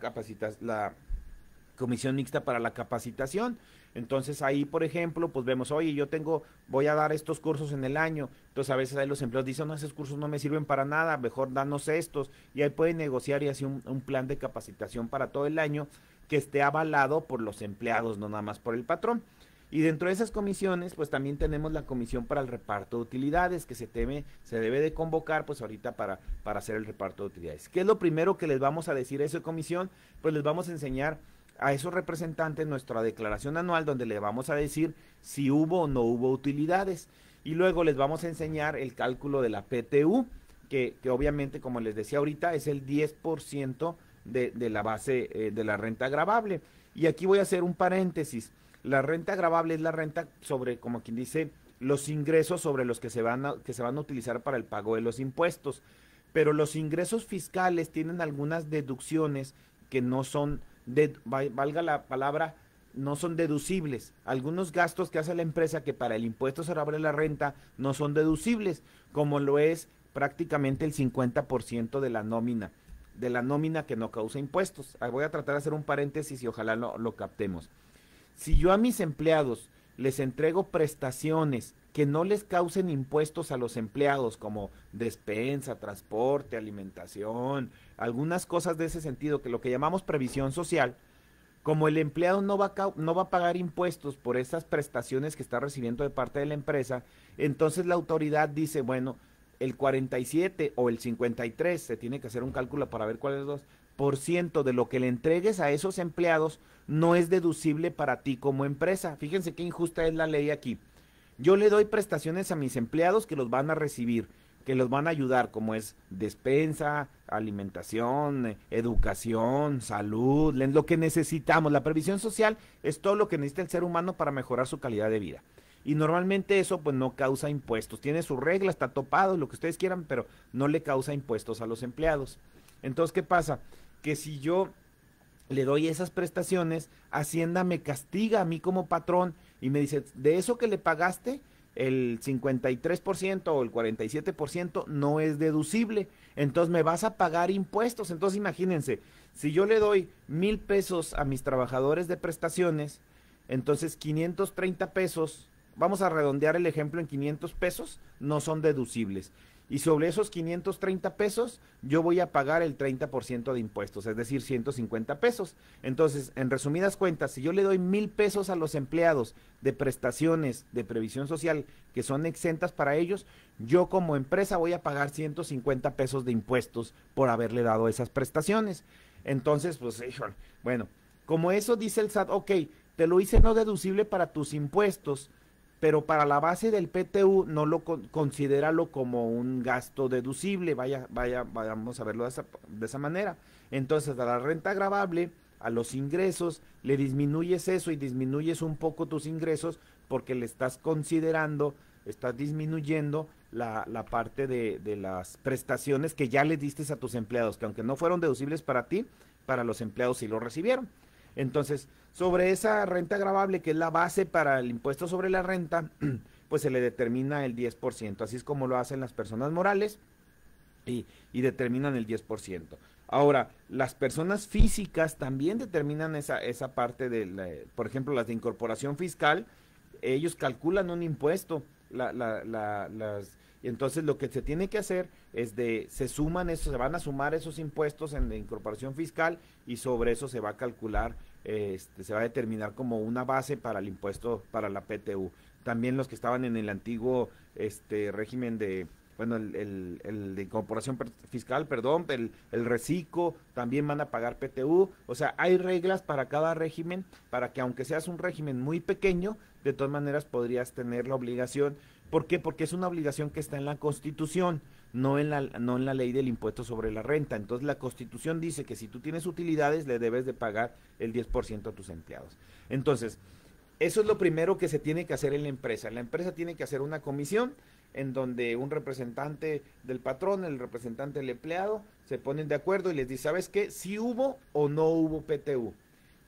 comisión mixta para la capacitación. Entonces ahí, por ejemplo, pues vemos, oye, voy a dar estos cursos en el año. Entonces a veces ahí los empleados dicen, no, esos cursos no me sirven para nada, mejor danos estos. Y ahí pueden negociar y hacer un plan de capacitación para todo el año que esté avalado por los empleados, no nada más por el patrón. Y dentro de esas comisiones, pues también tenemos la comisión para el reparto de utilidades, que se debe de convocar, pues ahorita para hacer el reparto de utilidades. ¿Qué es lo primero que les vamos a decir a esa comisión? Pues les vamos a enseñar a esos representantes nuestra declaración anual, donde le vamos a decir si hubo o no hubo utilidades. Y luego les vamos a enseñar el cálculo de la PTU, que obviamente, como les decía ahorita, es el 10% de la base de la renta gravable. Y aquí voy a hacer un paréntesis. La renta gravable es la renta sobre, como quien dice, los ingresos sobre los que se van a utilizar para el pago de los impuestos. Pero los ingresos fiscales tienen algunas deducciones que no son, valga la palabra, no son deducibles. Algunos gastos que hace la empresa que para el impuesto sobre la renta no son deducibles, como lo es prácticamente el 50% de la nómina que no causa impuestos. Voy a tratar de hacer un paréntesis y ojalá lo captemos. Si yo a mis empleados les entrego prestaciones que no les causen impuestos a los empleados, como despensa, transporte, alimentación, algunas cosas de ese sentido, que lo que llamamos previsión social, como el empleado no va a pagar impuestos por esas prestaciones que está recibiendo de parte de la empresa, entonces la autoridad dice, bueno, el 47 o el 53, se tiene que hacer un cálculo para ver cuál es el 2% de lo que le entregues a esos empleados no es deducible para ti como empresa. Fíjense qué injusta es la ley aquí. Yo le doy prestaciones a mis empleados que los van a recibir, que los van a ayudar, como es despensa, alimentación, educación, salud, lo que necesitamos. La previsión social es todo lo que necesita el ser humano para mejorar su calidad de vida. Y normalmente eso pues no causa impuestos. Tiene su regla, está topado, lo que ustedes quieran, pero no le causa impuestos a los empleados. Entonces, ¿qué pasa? Que si yo le doy esas prestaciones, Hacienda me castiga a mí como patrón y me dice, de eso que le pagaste, el 53% o el 47% no es deducible, entonces me vas a pagar impuestos. Entonces imagínense, si yo le doy 1,000 pesos a mis trabajadores de prestaciones, entonces 530 pesos, vamos a redondear el ejemplo en 500 pesos, no son deducibles. Y sobre esos 530 pesos, yo voy a pagar el 30% de impuestos, es decir, 150 pesos. Entonces, en resumidas cuentas, si yo le doy 1,000 pesos a los empleados de prestaciones de previsión social que son exentas para ellos, yo como empresa voy a pagar 150 pesos de impuestos por haberle dado esas prestaciones. Entonces, pues, bueno, como eso dice el SAT, ok, te lo hice no deducible para tus impuestos, pero para la base del PTU no lo considéralo como un gasto deducible, vamos a verlo de esa manera. Entonces, a la renta gravable, a los ingresos, le disminuyes eso y disminuyes un poco tus ingresos porque le estás disminuyendo la parte de las prestaciones que ya le diste a tus empleados, que aunque no fueron deducibles para ti, para los empleados sí lo recibieron. Entonces, sobre esa renta gravable, que es la base para el impuesto sobre la renta, pues se le determina el 10%. Así es como lo hacen las personas morales y determinan el 10%. Ahora, las personas físicas también determinan esa parte por ejemplo, las de incorporación fiscal, ellos calculan un impuesto, y entonces lo que se tiene que hacer es se van a sumar esos impuestos en la incorporación fiscal y sobre eso se va a calcular, se va a determinar como una base para el impuesto, para la PTU. También los que estaban en el antiguo régimen el de incorporación fiscal, perdón, el reciclo, también van a pagar PTU. O sea, hay reglas para cada régimen, para que aunque seas un régimen muy pequeño, de todas maneras podrías tener la obligación. ¿Por qué? Porque es una obligación que está en la Constitución, no en la ley del impuesto sobre la renta. Entonces la Constitución dice que si tú tienes utilidades, le debes de pagar el 10% a tus empleados. Entonces, eso es lo primero que se tiene que hacer en la empresa. La empresa tiene que hacer una comisión en donde un representante del patrón, el representante del empleado, se ponen de acuerdo y les dice, ¿sabes qué? Si hubo o no hubo PTU.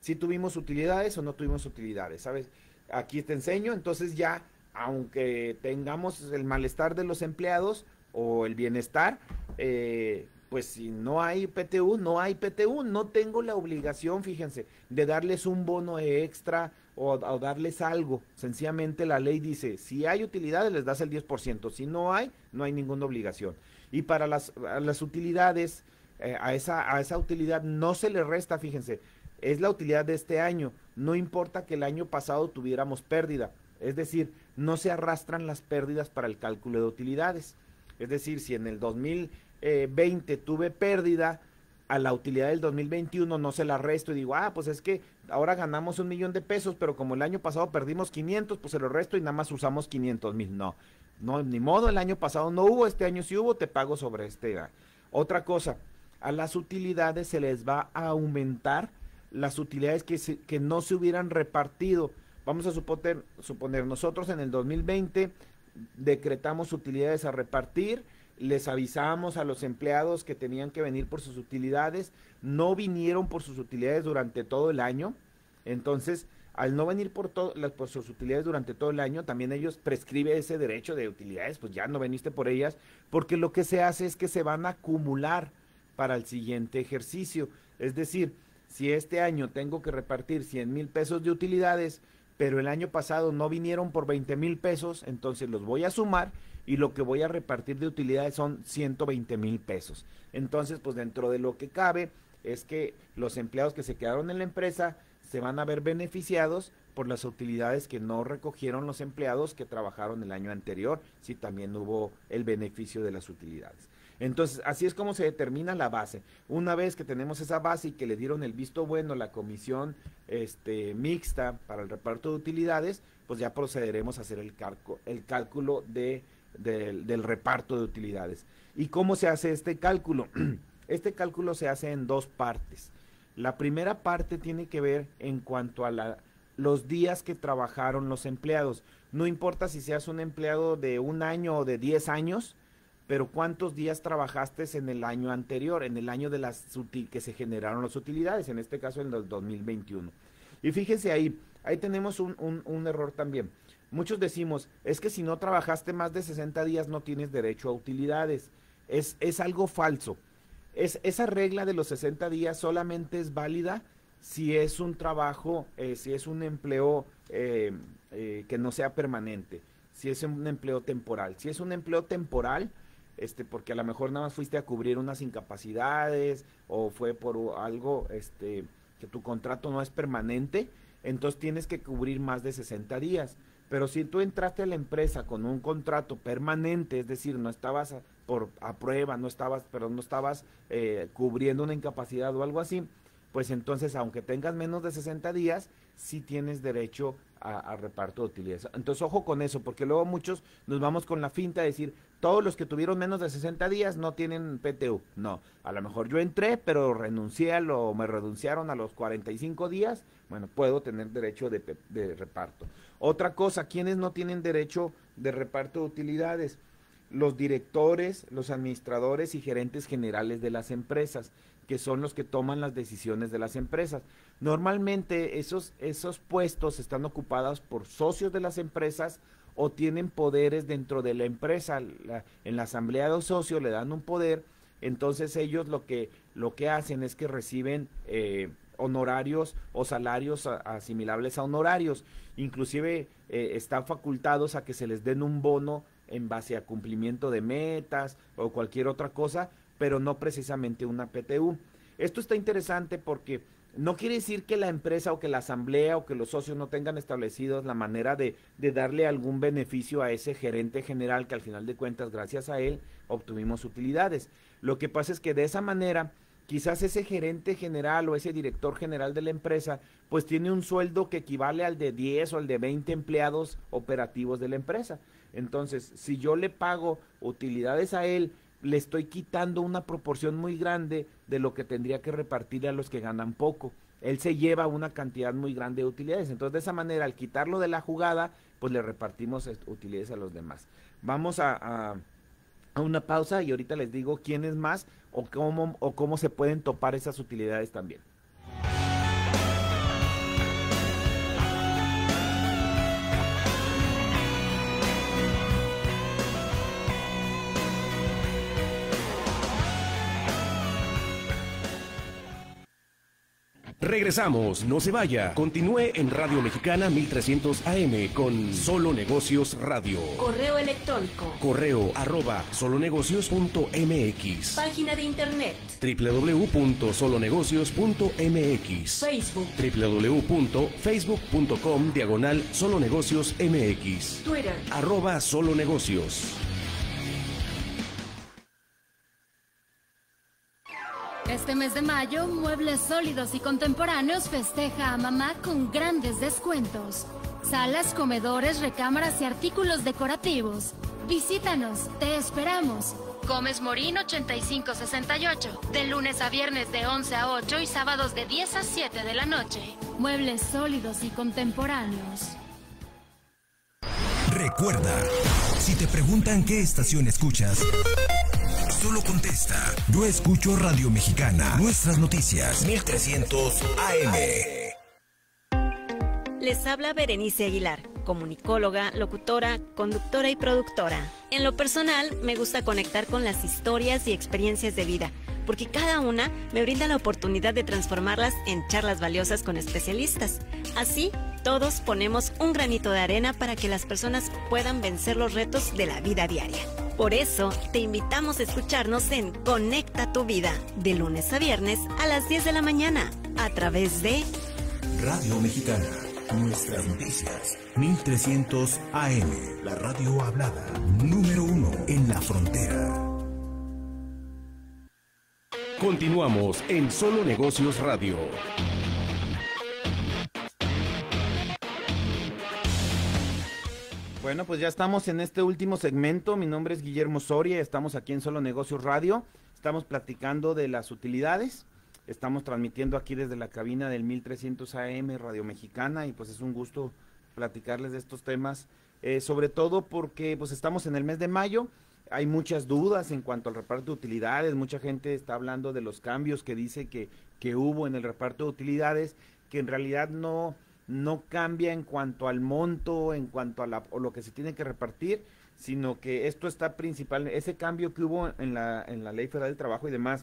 si tuvimos utilidades o no tuvimos utilidades, ¿sabes? Aquí te enseño, entonces ya, aunque tengamos el malestar de los empleados o el bienestar, pues si no hay PTU, no hay PTU, no tengo la obligación, fíjense, de darles un bono extra o darles algo. Sencillamente la ley dice, si hay utilidades les das el 10%, si no hay, no hay ninguna obligación. Y para las utilidades, a esa utilidad no se le resta, fíjense, es la utilidad de este año, no importa que el año pasado tuviéramos pérdida, es decir, no se arrastran las pérdidas para el cálculo de utilidades. Es decir, si en el 2020 tuve pérdida, a la utilidad del 2021 no se la resto y digo, pues es que ahora ganamos 1 millón de pesos, pero como el año pasado perdimos 500, pues se lo resto y nada más usamos 500,000. No, ni modo, el año pasado no hubo, este año sí hubo, te pago sobre este. Otra cosa, a las utilidades se les va a aumentar las utilidades que no se hubieran repartido. Vamos a suponer, nosotros en el 2020 decretamos utilidades a repartir, les avisamos a los empleados que tenían que venir por sus utilidades, no vinieron por sus utilidades durante todo el año, entonces al no venir por sus utilidades durante todo el año, también ellos prescribe ese derecho de utilidades, pues ya no veniste por ellas, porque lo que se hace es que se van a acumular para el siguiente ejercicio. Es decir, si este año tengo que repartir 100,000 pesos de utilidades, pero el año pasado no vinieron por 20,000 pesos, entonces los voy a sumar y lo que voy a repartir de utilidades son 120,000 pesos. Entonces, pues dentro de lo que cabe es que los empleados que se quedaron en la empresa se van a ver beneficiados por las utilidades que no recogieron los empleados que trabajaron el año anterior, si también hubo el beneficio de las utilidades. Entonces, así es como se determina la base. Una vez que tenemos esa base y que le dieron el visto bueno la comisión mixta para el reparto de utilidades, pues ya procederemos a hacer el cálculo del reparto de utilidades. ¿Y cómo se hace este cálculo? Este cálculo se hace en 2 partes. La primera parte tiene que ver en cuanto a los días que trabajaron los empleados. No importa si seas un empleado de 1 año o de 10 años, pero ¿cuántos días trabajaste en el año anterior, en el año de que se generaron las utilidades, en este caso en el 2021? Y fíjense ahí tenemos un error también. Muchos decimos, es que si no trabajaste más de 60 días no tienes derecho a utilidades. Es algo falso. Esa regla de los 60 días solamente es válida si es un trabajo, si es un empleo que no sea permanente, si es un empleo temporal. Si es un empleo temporal, porque a lo mejor nada más fuiste a cubrir unas incapacidades o fue por algo que tu contrato no es permanente, entonces tienes que cubrir más de 60 días. Pero si tú entraste a la empresa con un contrato permanente, es decir, no estabas a prueba, no estabas cubriendo una incapacidad o algo así, pues entonces aunque tengas menos de 60 días, sí tienes derecho a reparto de utilidades. Entonces ojo con eso, porque luego muchos nos vamos con la finta de decir, todos los que tuvieron menos de 60 días no tienen PTU. No, a lo mejor yo entré, pero me renunciaron a los 45 días, bueno, puedo tener derecho de reparto. Otra cosa, ¿quiénes no tienen derecho de reparto de utilidades? Los directores, los administradores y gerentes generales de las empresas, que son los que toman las decisiones de las empresas. Normalmente esos puestos están ocupados por socios de las empresas o tienen poderes dentro de la empresa. En la asamblea de los socios le dan un poder, entonces ellos lo que hacen es que reciben honorarios o salarios asimilables a honorarios. Inclusive están facultados a que se les den un bono en base a cumplimiento de metas o cualquier otra cosa, pero no precisamente una PTU. Esto está interesante porque no quiere decir que la empresa o que la asamblea o que los socios no tengan establecidos la manera de darle algún beneficio a ese gerente general que al final de cuentas, gracias a él, obtuvimos utilidades. Lo que pasa es que de esa manera, quizás ese gerente general o ese director general de la empresa, pues tiene un sueldo que equivale al de 10 o al de 20 empleados operativos de la empresa. Entonces, si yo le pago utilidades a él, le estoy quitando una proporción muy grande de lo que tendría que repartir a los que ganan poco. Él se lleva una cantidad muy grande de utilidades. Entonces, de esa manera, al quitarlo de la jugada, pues le repartimos utilidades a los demás. Vamos a una pausa y ahorita les digo quién es más o cómo se pueden topar esas utilidades también. Regresamos, no se vaya. Continúe en Radio Mexicana 1300 AM con Solo Negocios Radio. Correo electrónico. Correo @solonegocios.mx. Página de internet. www.solonegocios.mx. Facebook. www.facebook.com/solonegociosmx. Twitter. @solonegocios. Este mes de mayo, Muebles Sólidos y Contemporáneos festeja a mamá con grandes descuentos. Salas, comedores, recámaras y artículos decorativos. Visítanos, te esperamos. Gómez Morín 8568, de lunes a viernes de 11 a 8 y sábados de 10 a 7 de la noche. Muebles Sólidos y Contemporáneos. Recuerda, si te preguntan qué estación escuchas, solo contesta, yo escucho Radio Mexicana, nuestras noticias, 1300 AM. Les habla Berenice Aguilar, comunicóloga, locutora, conductora y productora. En lo personal, me gusta conectar con las historias y experiencias de vida, porque cada una me brinda la oportunidad de transformarlas en charlas valiosas con especialistas. Así, todos ponemos un granito de arena para que las personas puedan vencer los retos de la vida diaria. Por eso, te invitamos a escucharnos en Conecta tu Vida, de lunes a viernes a las 10 de la mañana, a través de Radio Mexicana, nuestras noticias, 1300 AM, la radio hablada, número 1 en la frontera. Continuamos en Solo Negocios Radio. Bueno, pues ya estamos en este último segmento. Mi nombre es Guillermo Soria, estamos aquí en Solo Negocios Radio. Estamos platicando de las utilidades. Estamos transmitiendo aquí desde la cabina del 1300 AM Radio Mexicana y pues es un gusto platicarles de estos temas, sobre todo porque pues estamos en el mes de mayo. Hay muchas dudas en cuanto al reparto de utilidades. Mucha gente está hablando de los cambios que dice que hubo en el reparto de utilidades, que en realidad no cambia en cuanto al monto, en cuanto a lo que se tiene que repartir, sino que esto está principal, ese cambio que hubo en la Ley Federal del Trabajo y demás,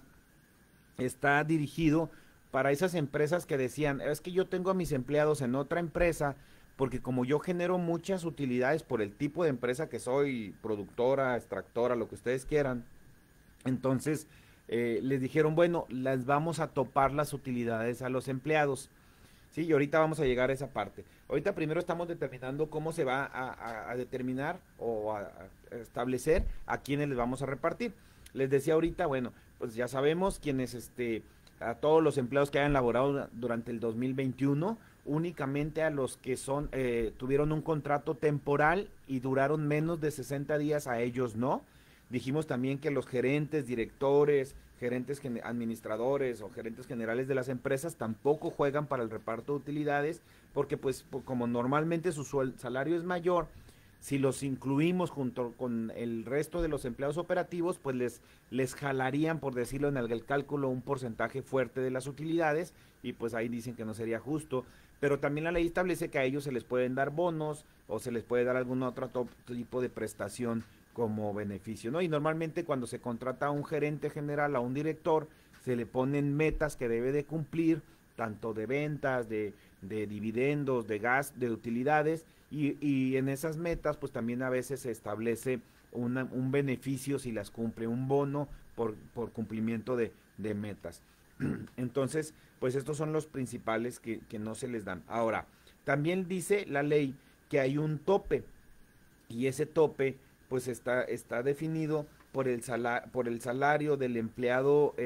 está dirigido para esas empresas que decían, es que yo tengo a mis empleados en otra empresa, porque como yo genero muchas utilidades por el tipo de empresa que soy, productora, extractora, lo que ustedes quieran, entonces les dijeron, bueno, las vamos a topar las utilidades a los empleados. Sí, y ahorita vamos a llegar a esa parte. Ahorita primero estamos determinando cómo se va a determinar o a establecer a quiénes les vamos a repartir. Les decía ahorita, bueno, pues ya sabemos quiénes, a todos los empleados que hayan laborado durante el 2021, únicamente a los que tuvieron un contrato temporal y duraron menos de 60 días, a ellos no. Dijimos también que los gerentes, directores, gerentes administradores o gerentes generales de las empresas tampoco juegan para el reparto de utilidades, porque pues como normalmente su salario es mayor, si los incluimos junto con el resto de los empleados operativos, pues les jalarían, por decirlo en el cálculo, un porcentaje fuerte de las utilidades, y pues ahí dicen que no sería justo. Pero también la ley establece que a ellos se les pueden dar bonos o se les puede dar algún otro tipo de prestación como beneficio, ¿no? Y normalmente cuando se contrata a un gerente general, a un director, se le ponen metas que debe de cumplir, tanto de ventas, de dividendos, de gas, de utilidades, y en esas metas pues también a veces se establece un beneficio si las cumple, un bono por cumplimiento de metas. Entonces, pues estos son los principales que no se les dan. Ahora, también dice la ley que hay un tope, y ese tope pues está definido por el salario del empleado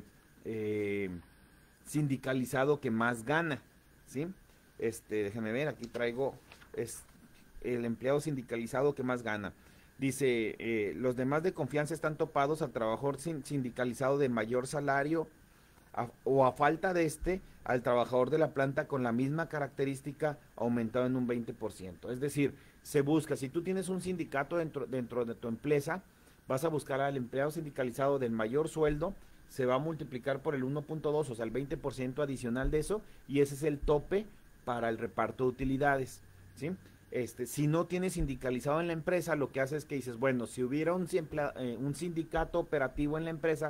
sindicalizado que más gana, ¿sí? Déjenme ver, aquí traigo, es el empleado sindicalizado que más gana. Dice, los demás de confianza están topados al trabajador sindicalizado de mayor salario o a falta de al trabajador de la planta con la misma característica aumentado en un 20%. Es decir, se busca, si tú tienes un sindicato dentro de tu empresa, vas a buscar al empleado sindicalizado del mayor sueldo, se va a multiplicar por el 1.2, o sea, el 20% adicional de eso, y ese es el tope para el reparto de utilidades, ¿sí? Si no tienes sindicalizado en la empresa, lo que hace es que dices, bueno, si hubiera un sindicato operativo en la empresa,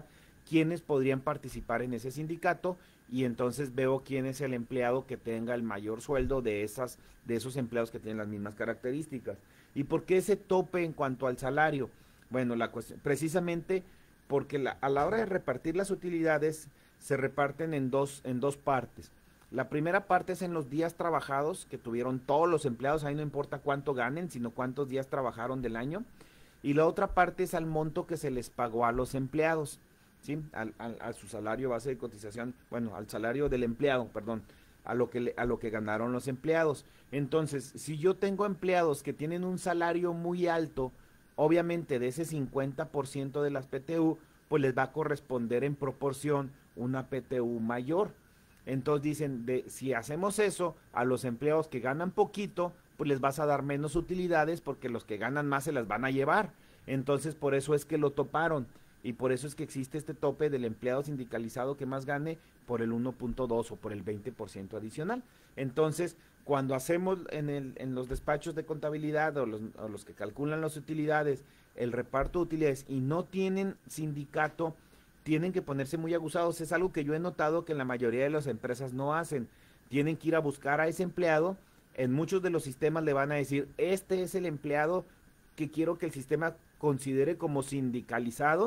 quiénes podrían participar en ese sindicato, y entonces veo quién es el empleado que tenga el mayor sueldo de esos empleados que tienen las mismas características. ¿Y por qué ese tope en cuanto al salario? Bueno, la cuestión, precisamente porque a la hora de repartir las utilidades se reparten en dos partes. La primera parte es en los días trabajados que tuvieron todos los empleados, ahí no importa cuánto ganen, sino cuántos días trabajaron del año. Y la otra parte es al monto que se les pagó a los empleados, ¿sí? A su salario base de cotización, bueno, al salario del empleado, perdón, a lo que ganaron los empleados. Entonces, si yo tengo empleados que tienen un salario muy alto, obviamente de ese 50% de las PTU, pues les va a corresponder en proporción una PTU mayor. Entonces dicen, si hacemos eso, a los empleados que ganan poquito, pues les vas a dar menos utilidades porque los que ganan más se las van a llevar. Entonces por eso es que lo toparon, y por eso es que existe este tope del empleado sindicalizado que más gane por el 1.2 o por el 20% adicional. Entonces, cuando hacemos en los despachos de contabilidad o los que calculan las utilidades, el reparto de utilidades y no tienen sindicato, tienen que ponerse muy aguzados. Es algo que yo he notado que en la mayoría de las empresas no hacen. Tienen que ir a buscar a ese empleado. En muchos de los sistemas le van a decir, este es el empleado que quiero que el sistema considere como sindicalizado.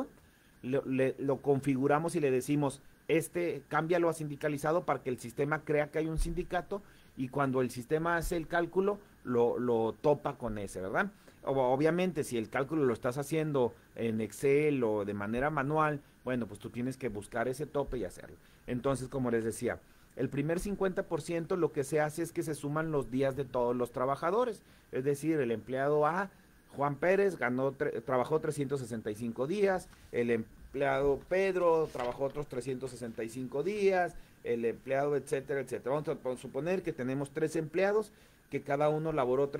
Lo configuramos y le decimos, cámbialo a sindicalizado para que el sistema crea que hay un sindicato, y cuando el sistema hace el cálculo, lo topa con ese, ¿verdad? Obviamente, si el cálculo lo estás haciendo en Excel o de manera manual, bueno, pues tú tienes que buscar ese tope y hacerlo. Entonces, como les decía, el primer 50% lo que se hace es que se suman los días de todos los trabajadores. Es decir, el empleado A, Juan Pérez, trabajó 365 días, el empleado Pedro trabajó otros 365 días, el empleado etcétera, etcétera. Vamos a suponer que tenemos 3 empleados que cada uno laboró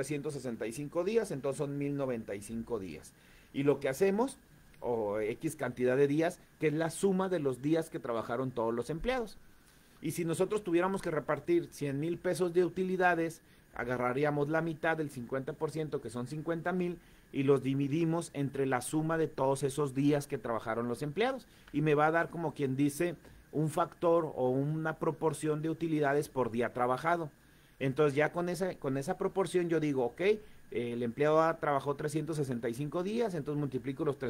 365 días, entonces son 1095 días. Y lo que hacemos, o X cantidad de días, que es la suma de los días que trabajaron todos los empleados. Y si nosotros tuviéramos que repartir 100,000 pesos de utilidades, agarraríamos la mitad del 50%, que son 50,000, y los dividimos entre la suma de todos esos días que trabajaron los empleados. Y me va a dar, como quien dice, un factor o una proporción de utilidades por día trabajado. Entonces ya con esa proporción yo digo, ok, el empleado A trabajó 365 días, entonces multiplico los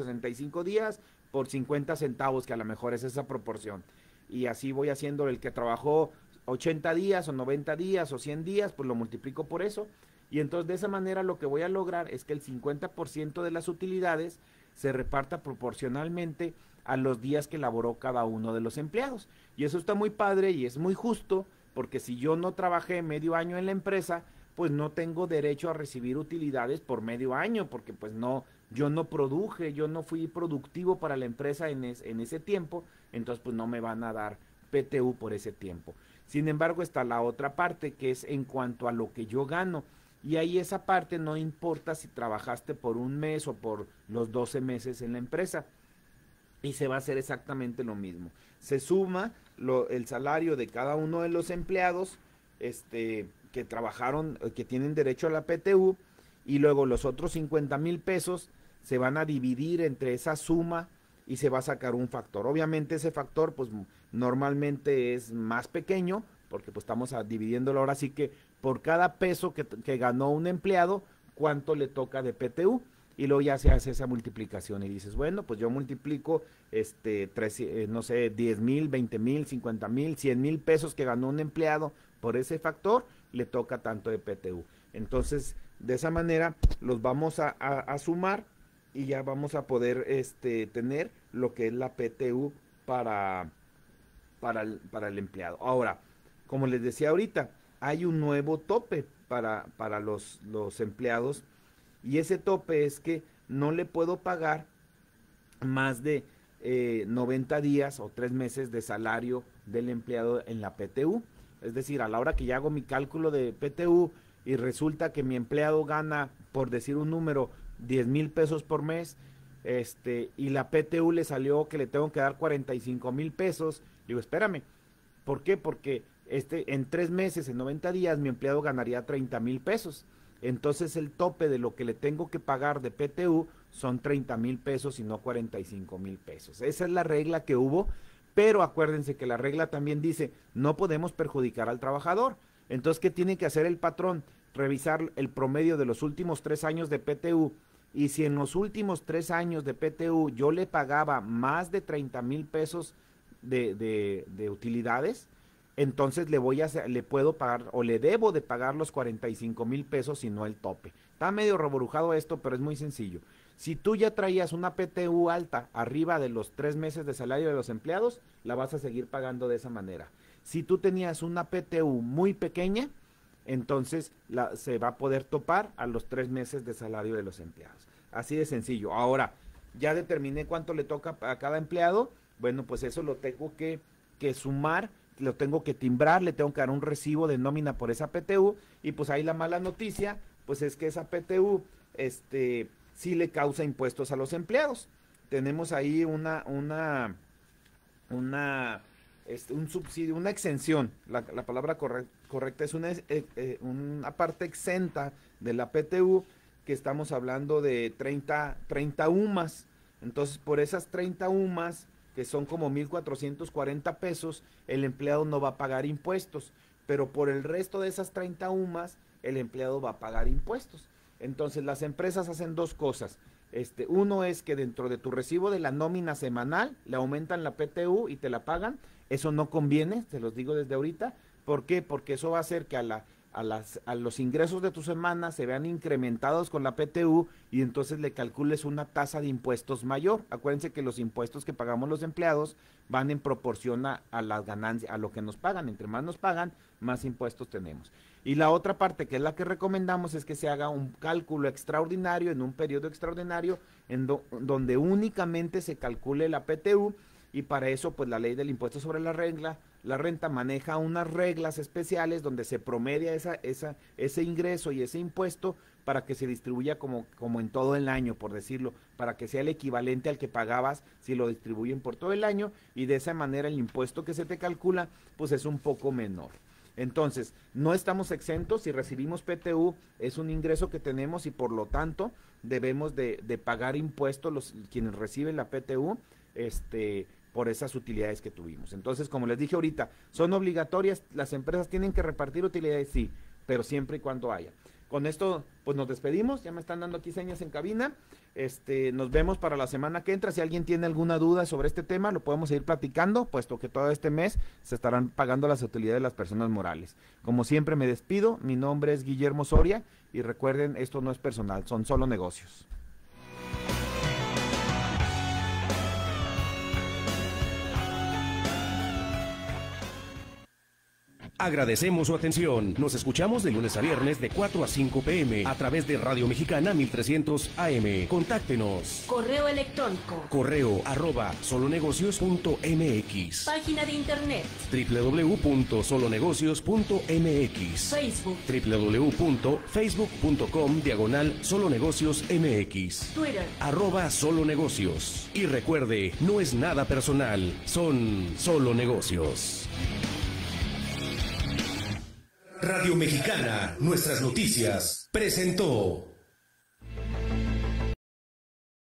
365 días por 50 centavos, que a lo mejor es esa proporción. Y así voy haciendo el que trabajó 80 días o 90 días o 100 días, pues lo multiplico por eso. Y entonces de esa manera lo que voy a lograr es que el 50% de las utilidades se reparta proporcionalmente a los días que laboró cada uno de los empleados. Y eso está muy padre y es muy justo, porque si yo no trabajé medio año en la empresa, pues no tengo derecho a recibir utilidades por medio año, porque pues no, yo no produje, yo no fui productivo para la empresa en ese tiempo, entonces pues no me van a dar PTU por ese tiempo. Sin embargo, está la otra parte, que es en cuanto a lo que yo gano, y ahí esa parte no importa si trabajaste por un mes o por los 12 meses en la empresa, y se va a hacer exactamente lo mismo. Se suma el salario de cada uno de los empleados que trabajaron, que tienen derecho a la PTU, y luego los otros 50,000 pesos se van a dividir entre esa suma y se va a sacar un factor. Obviamente ese factor pues normalmente es más pequeño, porque pues estamos dividiéndolo ahora sí que por cada peso que ganó un empleado, cuánto le toca de PTU. Y luego ya se hace esa multiplicación y dices, bueno, pues yo multiplico, no sé, 10,000, 20,000, 50,000, 100,000 pesos que ganó un empleado por ese factor, le toca tanto de PTU. Entonces, de esa manera los vamos a sumar y ya vamos a poder tener lo que es la PTU para el empleado. Ahora, como les decía ahorita, hay un nuevo tope para los empleados. Y ese tope es que no le puedo pagar más de 90 días o 3 meses de salario del empleado en la PTU. Es decir, a la hora que ya hago mi cálculo de PTU y resulta que mi empleado gana, por decir un número, 10,000 pesos por mes, y la PTU le salió que le tengo que dar 45,000 pesos, digo, espérame, ¿por qué? Porque en 3 meses, en 90 días, mi empleado ganaría 30,000 pesos. Entonces el tope de lo que le tengo que pagar de PTU son 30,000 pesos y no 45,000 pesos. Esa es la regla que hubo, pero acuérdense que la regla también dice, no podemos perjudicar al trabajador. Entonces, ¿qué tiene que hacer el patrón? Revisar el promedio de los últimos 3 años de PTU, y si en los últimos 3 años de PTU yo le pagaba más de 30,000 pesos de utilidades, entonces le puedo pagar o le debo de pagar los 45,000 pesos y no el tope. Está medio reborujado esto, pero es muy sencillo. Si tú ya traías una PTU alta arriba de los 3 meses de salario de los empleados, la vas a seguir pagando de esa manera. Si tú tenías una PTU muy pequeña, entonces se va a poder topar a los 3 meses de salario de los empleados. Así de sencillo. Ahora, ya determiné cuánto le toca a cada empleado. Bueno, pues eso lo tengo que sumar, lo tengo que timbrar, le tengo que dar un recibo de nómina por esa PTU, y pues ahí la mala noticia, pues es que esa PTU, sí le causa impuestos a los empleados. Tenemos ahí un subsidio, una exención, la palabra correcta es una parte exenta de la PTU, que estamos hablando de 30 UMAS. Entonces, por esas 30 UMAS, que son como 1,440 pesos, el empleado no va a pagar impuestos, pero por el resto de esas 30 UMAS, el empleado va a pagar impuestos. Entonces, las empresas hacen 2 cosas. Uno es que dentro de tu recibo de la nómina semanal, le aumentan la PTU y te la pagan. Eso no conviene, te los digo desde ahorita. ¿Por qué? Porque eso va a hacer que a los ingresos de tu semana se vean incrementados con la PTU, y entonces le calcules una tasa de impuestos mayor. Acuérdense que los impuestos que pagamos los empleados van en proporción a las ganancias, a lo que nos pagan. Entre más nos pagan, más impuestos tenemos. Y la otra parte, que es la que recomendamos, es que se haga un cálculo extraordinario en un periodo extraordinario donde únicamente se calcule la PTU, y para eso pues la ley del impuesto sobre la renta maneja unas reglas especiales donde se promedia ese ingreso y ese impuesto para que se distribuya como en todo el año, por decirlo, para que sea el equivalente al que pagabas si lo distribuyen por todo el año, y de esa manera el impuesto que se te calcula pues es un poco menor. Entonces, no estamos exentos. Si recibimos PTU, es un ingreso que tenemos, y por lo tanto debemos de pagar impuestos quienes reciben la PTU, por esas utilidades que tuvimos. Entonces, como les dije ahorita, ¿son obligatorias? ¿Las empresas tienen que repartir utilidades? Sí, pero siempre y cuando haya. Con esto, pues nos despedimos. Ya me están dando aquí señas en cabina. Nos vemos para la semana que entra. Si alguien tiene alguna duda sobre este tema, lo podemos seguir platicando, puesto que todo este mes se estarán pagando las utilidades de las personas morales. Como siempre, me despido. Mi nombre es Guillermo Soria, y recuerden, esto no es personal, son solo negocios. Agradecemos su atención. Nos escuchamos de lunes a viernes de 4 a 5 p.m. a través de Radio Mexicana 1300 AM. Contáctenos. Correo electrónico. correo@solonegocios.mx. Página de internet. www.solonegocios.mx. Facebook. www.facebook.com/solonegociosmx. Twitter. @solonegocios. Y recuerde, no es nada personal, son solo negocios. Radio Mexicana, nuestras noticias, presentó.